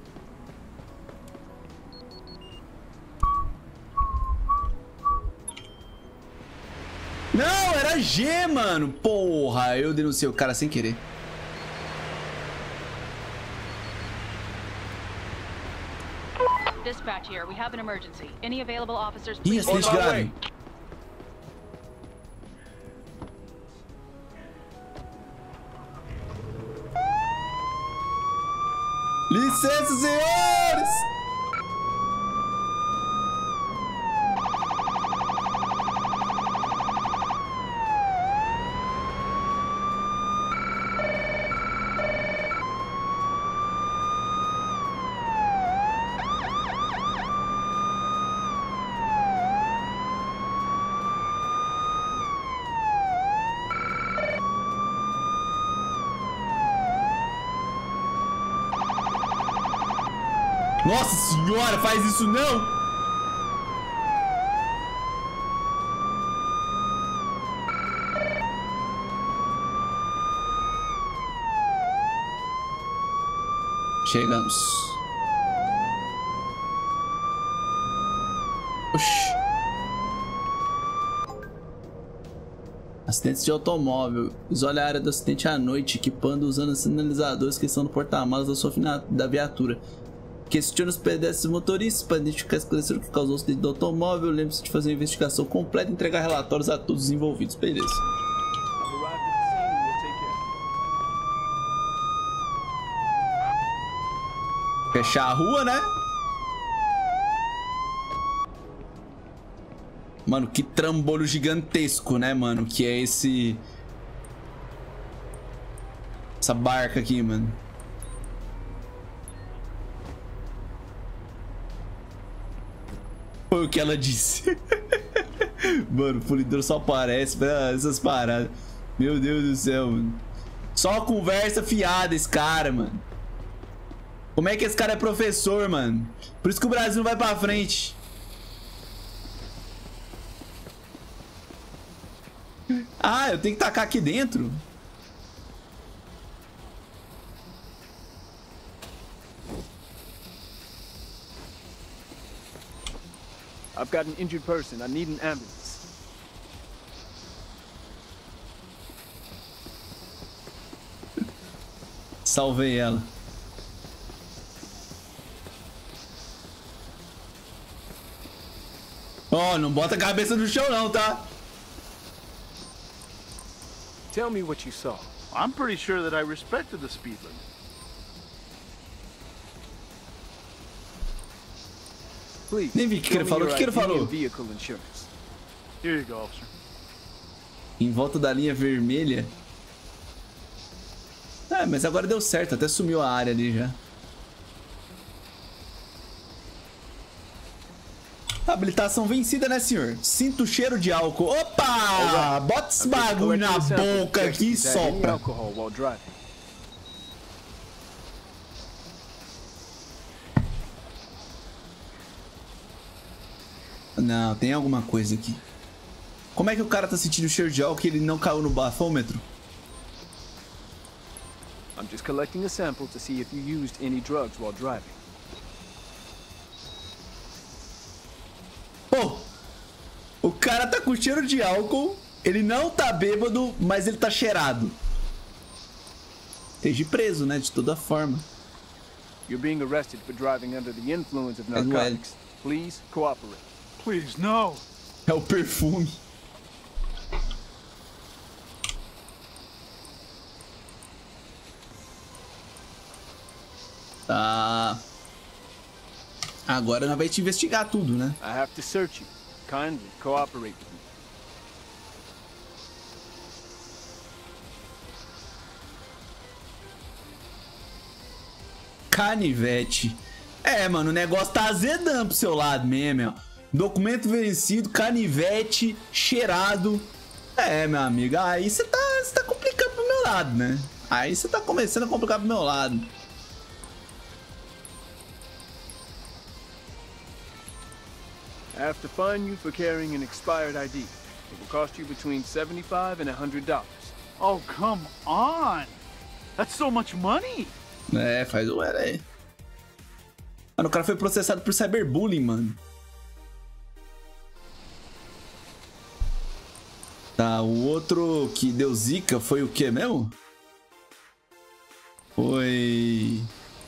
Não, era G, mano. Porra, eu denunciei o cara sem querer. Dispatch here. We have an emergency. Any available officers, Ih, please? acidente grave. Licença, senhores! Nossa senhora, faz isso não! Chegamos. Oxi. Acidentes de automóvel. Isole a área do acidente à noite, equipando usando sinalizadores que estão no porta-malas da sua fina... da viatura. Questione os pedestres e motoristas para identificar a esclarecer que causou o acidente do automóvel. Lembre-se de fazer uma investigação completa e entregar relatórios a todos os envolvidos. Beleza. Fechar a rua, né? Mano, que trambolho gigantesco, né, mano? Que é esse... essa barca aqui, mano. Foi o que ela disse. Mano, o polidor só aparece pra essas paradas. Meu Deus do céu, mano. Só conversa fiada esse cara, mano. Como é que esse cara é professor, mano? Por isso que o Brasil não vai pra frente. Ah, eu tenho que tacar aqui dentro? I've got an injured person. I need an ambulance. Salvei ela. Oh, não bota a cabeça no chão não, tá? Tell me what you saw. I'm pretty sure that I respected the speed limit. Please. Nem vi o que, que ele falou. O que, que ele falou? Vehicle insurance. Here you go, officer. Em volta da linha vermelha. Ah, mas agora deu certo. Até sumiu a área ali já. Habilitação vencida, né, senhor? Sinto o cheiro de álcool. Opa! Bota esse bagulho na boca aqui e sopra. Não, tem alguma coisa aqui. Como é que o cara tá sentindo o cheiro de álcool e ele não caiu no bafômetro? I'm just collecting a sample to see if you used any drugs while driving. Pô, o cara tá com cheiro de álcool, ele não tá bêbado, mas ele tá cheirado. Esteja preso, né, de toda forma. You're being arrested for driving under the influence of narcotics. Please cooperate. Please, no. É o perfume. Tá. Agora nós vamos te investigar tudo, né? I have to search you. Kindly cooperate with me. Canivete. É, mano, o negócio tá azedando pro seu lado mesmo, ó. Documento vencido, canivete, cheirado. É, meu amigo, aí você tá, você tá complicando pro meu lado, né? Aí você tá começando a complicar pro meu lado. I have to fine you for carrying an expired I D. It will cost you between seventy-five and a hundred dollars. Oh, come on. That's so much money. É, faz o era aí. Mano, o cara foi processado por cyberbullying, mano. Tá, o outro que deu zica foi o que mesmo? Foi...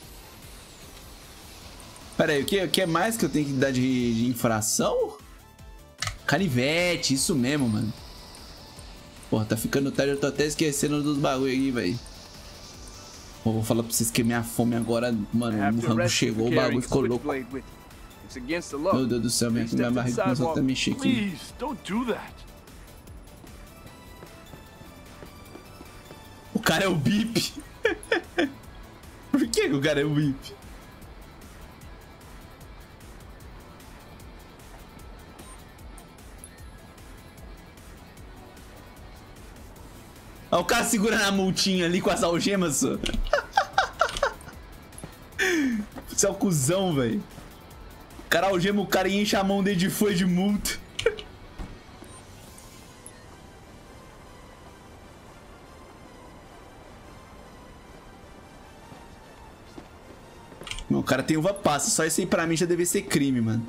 Pera aí, o que, o que é mais que eu tenho que dar de, de infração? Canivete, isso mesmo, mano. Porra, tá ficando tarde, eu tô até esquecendo dos bagulho aqui, velho. Vou falar pra vocês que minha fome agora, mano, o rango chegou, o bagulho ficou louco. Meu Deus do céu, minha, minha barriga começou até a mexer aqui. Please, don't do that. O cara é o Bip. Por que o cara é o Bip? Olha o cara segurando a multinha ali com as algemas, só. Você é o cuzão, velho. O cara algema o cara e enche a mão dele de folha de multa. O cara tem uva passa, só isso aí pra mim já deve ser crime, mano.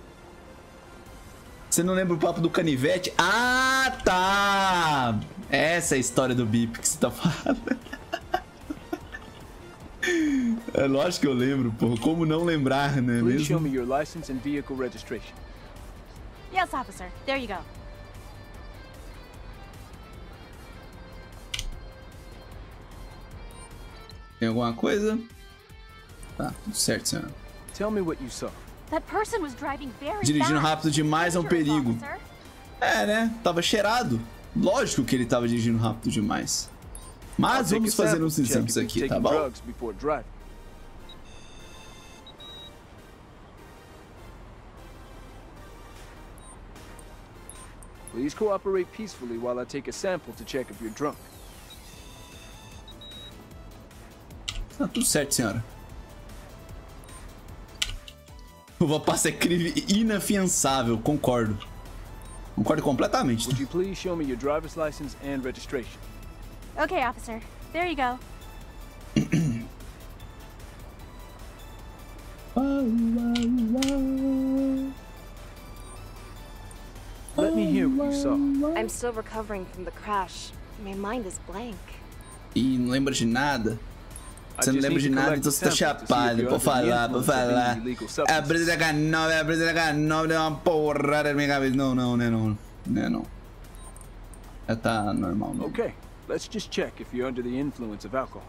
Você não lembra o papo do canivete? Ah, tá! Essa é a história do Bip que você tá falando. É lógico que eu lembro, pô. Como não lembrar, né? Please show mesmo? me your license and vehicle registration. Yes, officer. There you go. Tem alguma coisa? Tá, tudo certo, senhora. Tell me what you saw. That person was driving very Dirigindo fast. rápido demais é um perigo. Officer. É, né? Tava cheirado. Lógico que ele tava dirigindo rápido demais. Mas I'll vamos take a fazer uns sample check exames if aqui, you've tá taken bom? drugs before driving. Please cooperate peacefully while I take a sample to check if you're drunk. Tá tudo certo, senhora. Uva passa é crime inafiançável, concordo. Concordo completamente. Would you please show me your driver's license and registration? Okay, officer. There you go. I'm still recovering from the crash. My mind is blank. E não lembra de nada? Você não lembra de nada, então você tá chapado. Pode falar, pode falar. A brisa da K nove, a brisa da K nove deu uma porrada na minha cabeça. Não, não, né, não. Né, não. Já tá normal. Mesmo. Okay, let's just check if you're under the influence of alcohol.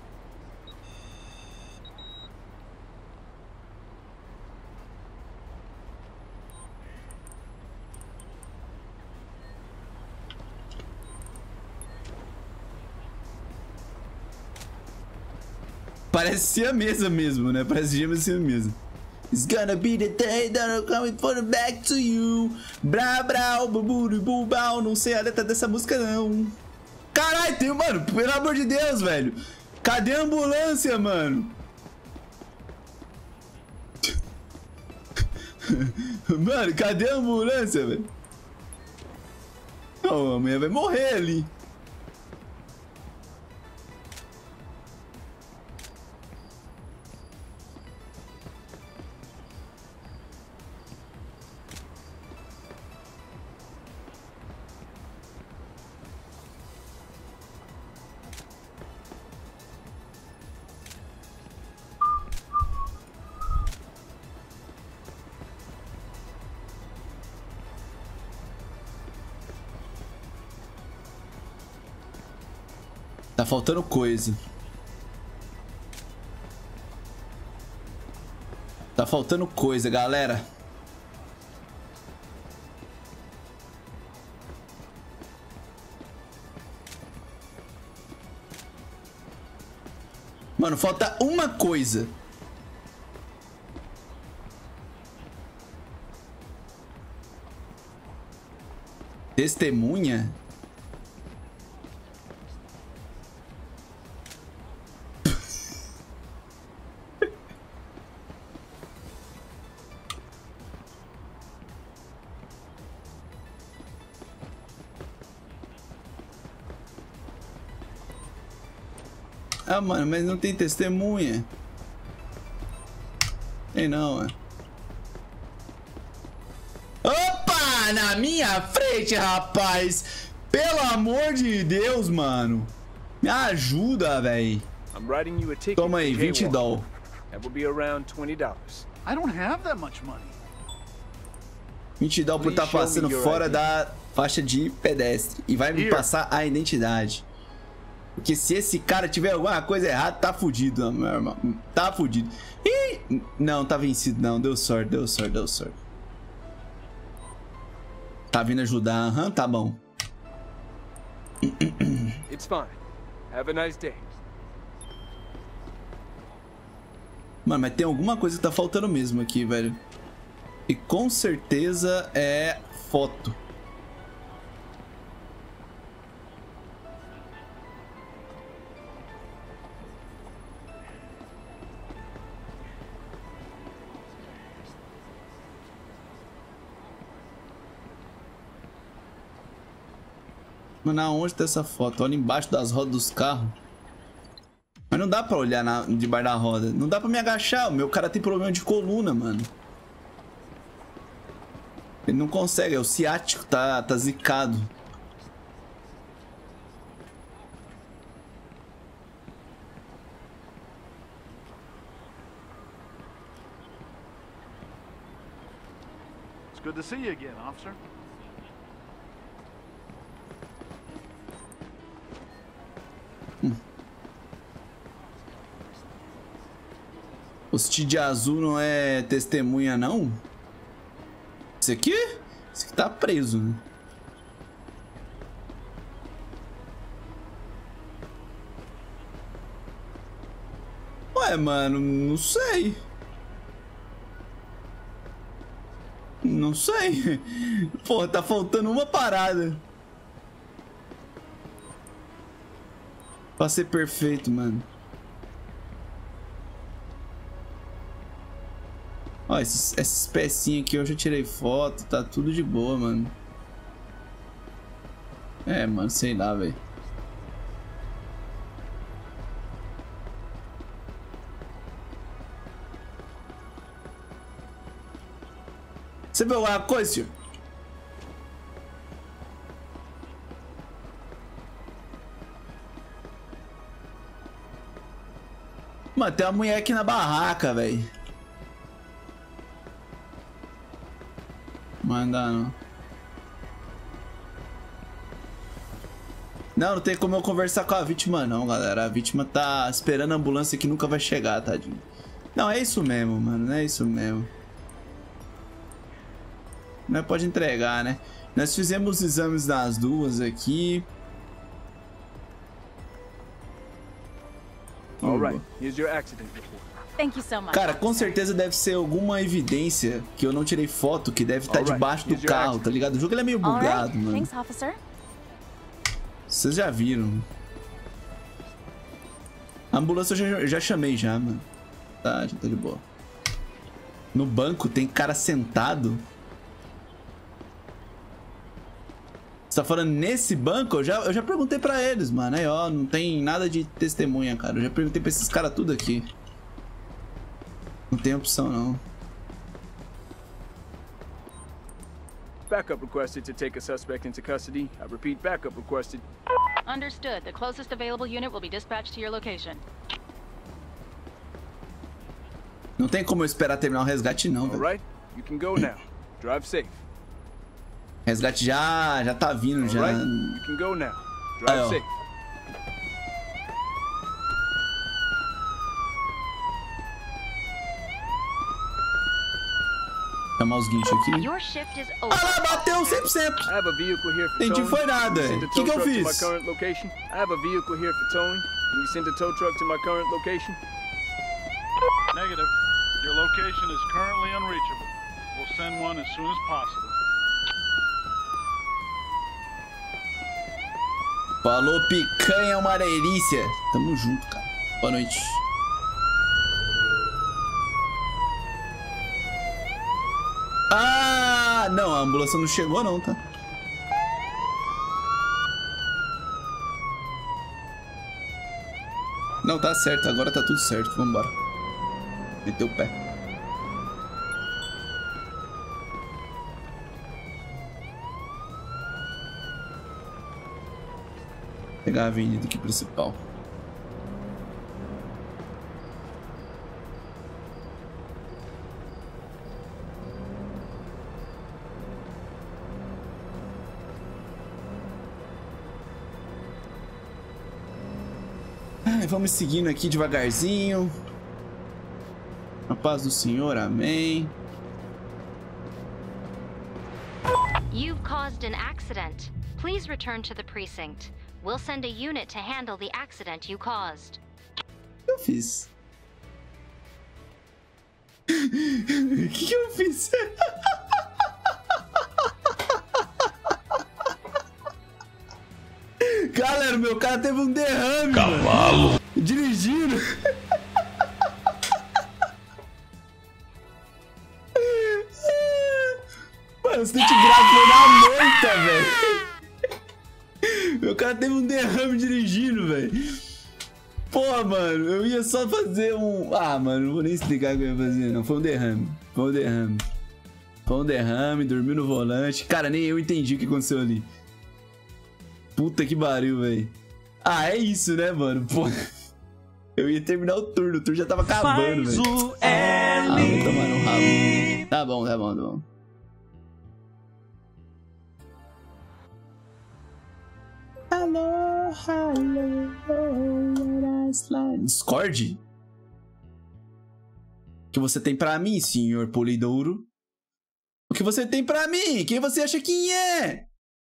Parece a mesa mesmo, né? Parece a mesa. It's gonna be the day that I'm coming for the back to you. Bra, bra, buburi, bubau. Não sei a letra dessa música, não. Caralho, tem, mano. Pelo amor de Deus, velho. Cadê a ambulância, mano? Mano, cadê a ambulância, velho? Oh, a mulher vai morrer ali. Tá faltando coisa. Tá faltando coisa, galera. Mano, falta uma coisa. Testemunha? Ah, mano, mas não tem testemunha. Tem não, é. Opa! Na minha frente, rapaz! Pelo amor de Deus, mano. Me ajuda, velho. Toma aí, vinte dólares. vinte dólares por estar passando fora da faixa de pedestre. E vai me passar a identidade. Porque se esse cara tiver alguma coisa errada, tá fudido, meu irmão. Tá fudido. Ih! Não, tá vencido, não. Deu sorte, deu sorte, deu sorte. Tá vindo ajudar, aham, uhum, tá bom. It's fine. Have a nice day. Mano, mas tem alguma coisa que tá faltando mesmo aqui, velho. E com certeza é foto. Mano, aonde tá essa foto? Olha embaixo das rodas dos carros. Mas não dá pra olhar na, debaixo da roda. Não dá pra me agachar. O meu cara tem problema de coluna, mano. Ele não consegue. É o ciático. Tá, tá zicado. It's good to see you again, officer. Hum. O Cid azul não é testemunha, não? Esse aqui? Esse aqui tá preso, né? Ué, mano, não sei. Não sei. Porra, tá faltando uma parada. Pra ser perfeito, mano. Ó, esses, essas pecinhas aqui eu já tirei foto. Tá tudo de boa, mano. É, mano, sei lá, velho. Você viu alguma coisa, senhor? Mano, tem uma mulher aqui na barraca, velho. Manda não. Não, não tem como eu conversar com a vítima não, galera. A vítima tá esperando a ambulância que nunca vai chegar, tadinho. Não, é isso mesmo, mano. É isso mesmo. Nós pode entregar, né? Nós fizemos os exames das duas aqui. Alright, here's your accident report. Thank you so much. Cara, com certeza deve ser alguma evidência que eu não tirei foto, que deve estar Alright, debaixo do here's your carro, accident. tá ligado? O jogo ele é meio bugado, Alright, mano. thanks, officer. Vocês já viram. A ambulância eu já, eu já chamei já, mano. Tá, já tá de boa. No banco tem cara sentado. Você tá falando nesse banco? Eu já, eu já perguntei pra eles, mano. Aí, ó, não tem nada de testemunha, cara. Eu já perguntei pra esses caras tudo aqui. Não tem opção, não. Backup requested to take a suspect into custody. I repeat, backup requested. Understood. The closest available unit will be dispatched to your location. Não tem como eu esperar terminar o resgate, não, velho. Alright, you can go now. Drive safe. Resgate já, já tá vindo, já. Alright, you can go now. Aí, Drive ó. safe. Chamar os guinchos aqui. Your shift is over. Ah, lá, bateu cem por cento. I have a vehicle here for Entendi, towing. foi nada. Can you send a Que tow que eu truck to my fiz? current location? I have a vehicle here for towing. Can you send a tow truck to my current location? Negative. Your location is currently unreachable. We'll send one as soon as possible. Falou, picanha, uma delícia. Tamo junto, cara. Boa noite. Ah, não, a ambulância não chegou não, tá? Não, tá certo, agora tá tudo certo, vambora. Meteu o pé. Pegar a avenida aqui principal. Ai, vamos seguindo aqui devagarzinho. Na paz do Senhor, amém. You've caused an accident. Please return to the precinct. We'll send a unit to handle the accident you caused. O que eu fiz? O que, que eu fiz? Galera, meu cara teve um derrame. Cavalo. Mano. Dirigindo. Mano, você tem que gravar na moita, velho. Meu cara teve um derrame dirigindo, velho. Pô, mano, eu ia só fazer um... Ah, mano, não vou nem explicar o que eu ia fazer, não. Foi um derrame. Foi um derrame. Foi um derrame, dormiu no volante. Cara, nem eu entendi o que aconteceu ali. Puta que pariu, velho. Ah, é isso, né, mano? Pô. Eu ia terminar o turno. O turno já tava acabando, velho. Ah, vou tomar no rabo. Tá bom, tá bom, tá bom. Hello, hello, Discord? O que você tem pra mim, senhor Polidouro? O que você tem pra mim? Quem você acha que é?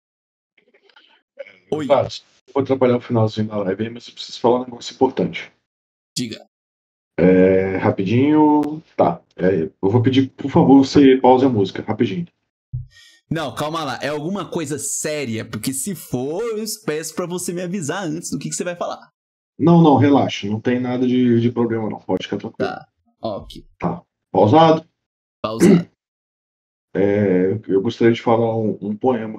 Oi. Ah, vou atrapalhar o finalzinho da live aí, mas eu preciso falar um negócio importante. Diga. É, rapidinho. Tá. É, eu vou pedir, por favor, você pause a música, rapidinho. Não, calma lá. É alguma coisa séria, porque se for, eu peço pra você me avisar antes do que, que você vai falar. Não, não, relaxa. Não tem nada de, de problema, não. Pode ficar tranquilo. Tá. Ok. Tá. Pausado? Pausado. É, eu gostaria de falar um, um poema.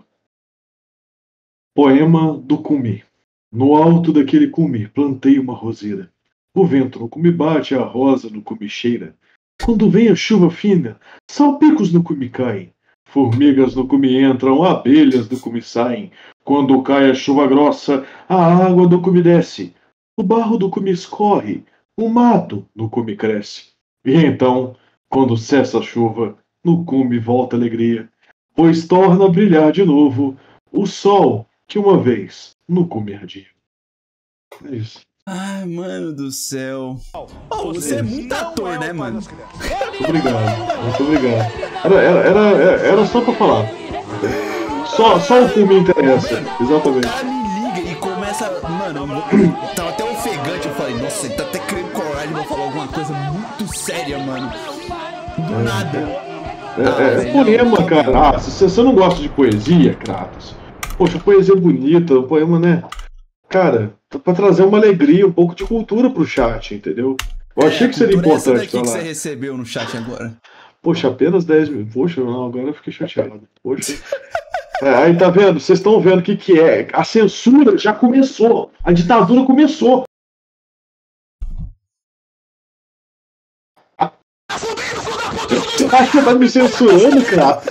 Poema do cume. No alto daquele cume, plantei uma roseira. O vento no cume bate, a rosa no cume cheira. Quando vem a chuva fina, salpicos no cume caem. Formigas no cume entram, abelhas do cume saem. Quando cai a chuva grossa, a água do cume desce. O barro do cume escorre, O mato no cume cresce. E então, quando cessa a chuva, no cume volta a alegria, pois torna a brilhar de novo o sol que uma vez no cume ardia. É isso. Ai, mano do céu. Oh, você é muito ator, né, mano? Muito obrigado, muito obrigado. Era, era, era, era só pra falar. Só, só o cume interessa, exatamente. O cara me liga e começa. Mano, eu tava até ofegante. Eu falei, nossa, ele tá até criando coragem pra falar alguma coisa muito séria, mano. Do nada. É, é, é poema, cara. Ah, se você não gosta de poesia, Kratos. Poxa, poesia bonita, o poema, né? Cara, pra trazer uma alegria, um pouco de cultura pro chat, entendeu? Eu é, achei que seria importante. Essa daqui falar. Que você recebeu no chat agora. Poxa, apenas dez mil. Poxa, não, agora eu fiquei chateado. Poxa. É, aí tá vendo? Vocês estão vendo o que, que é? A censura já começou. A ditadura começou. Você acha que você tá me censurando, Kratos?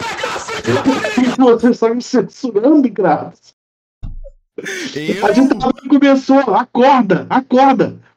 Você está me censurando, Kratos? Eu... A ditadura começou. Acorda, acorda.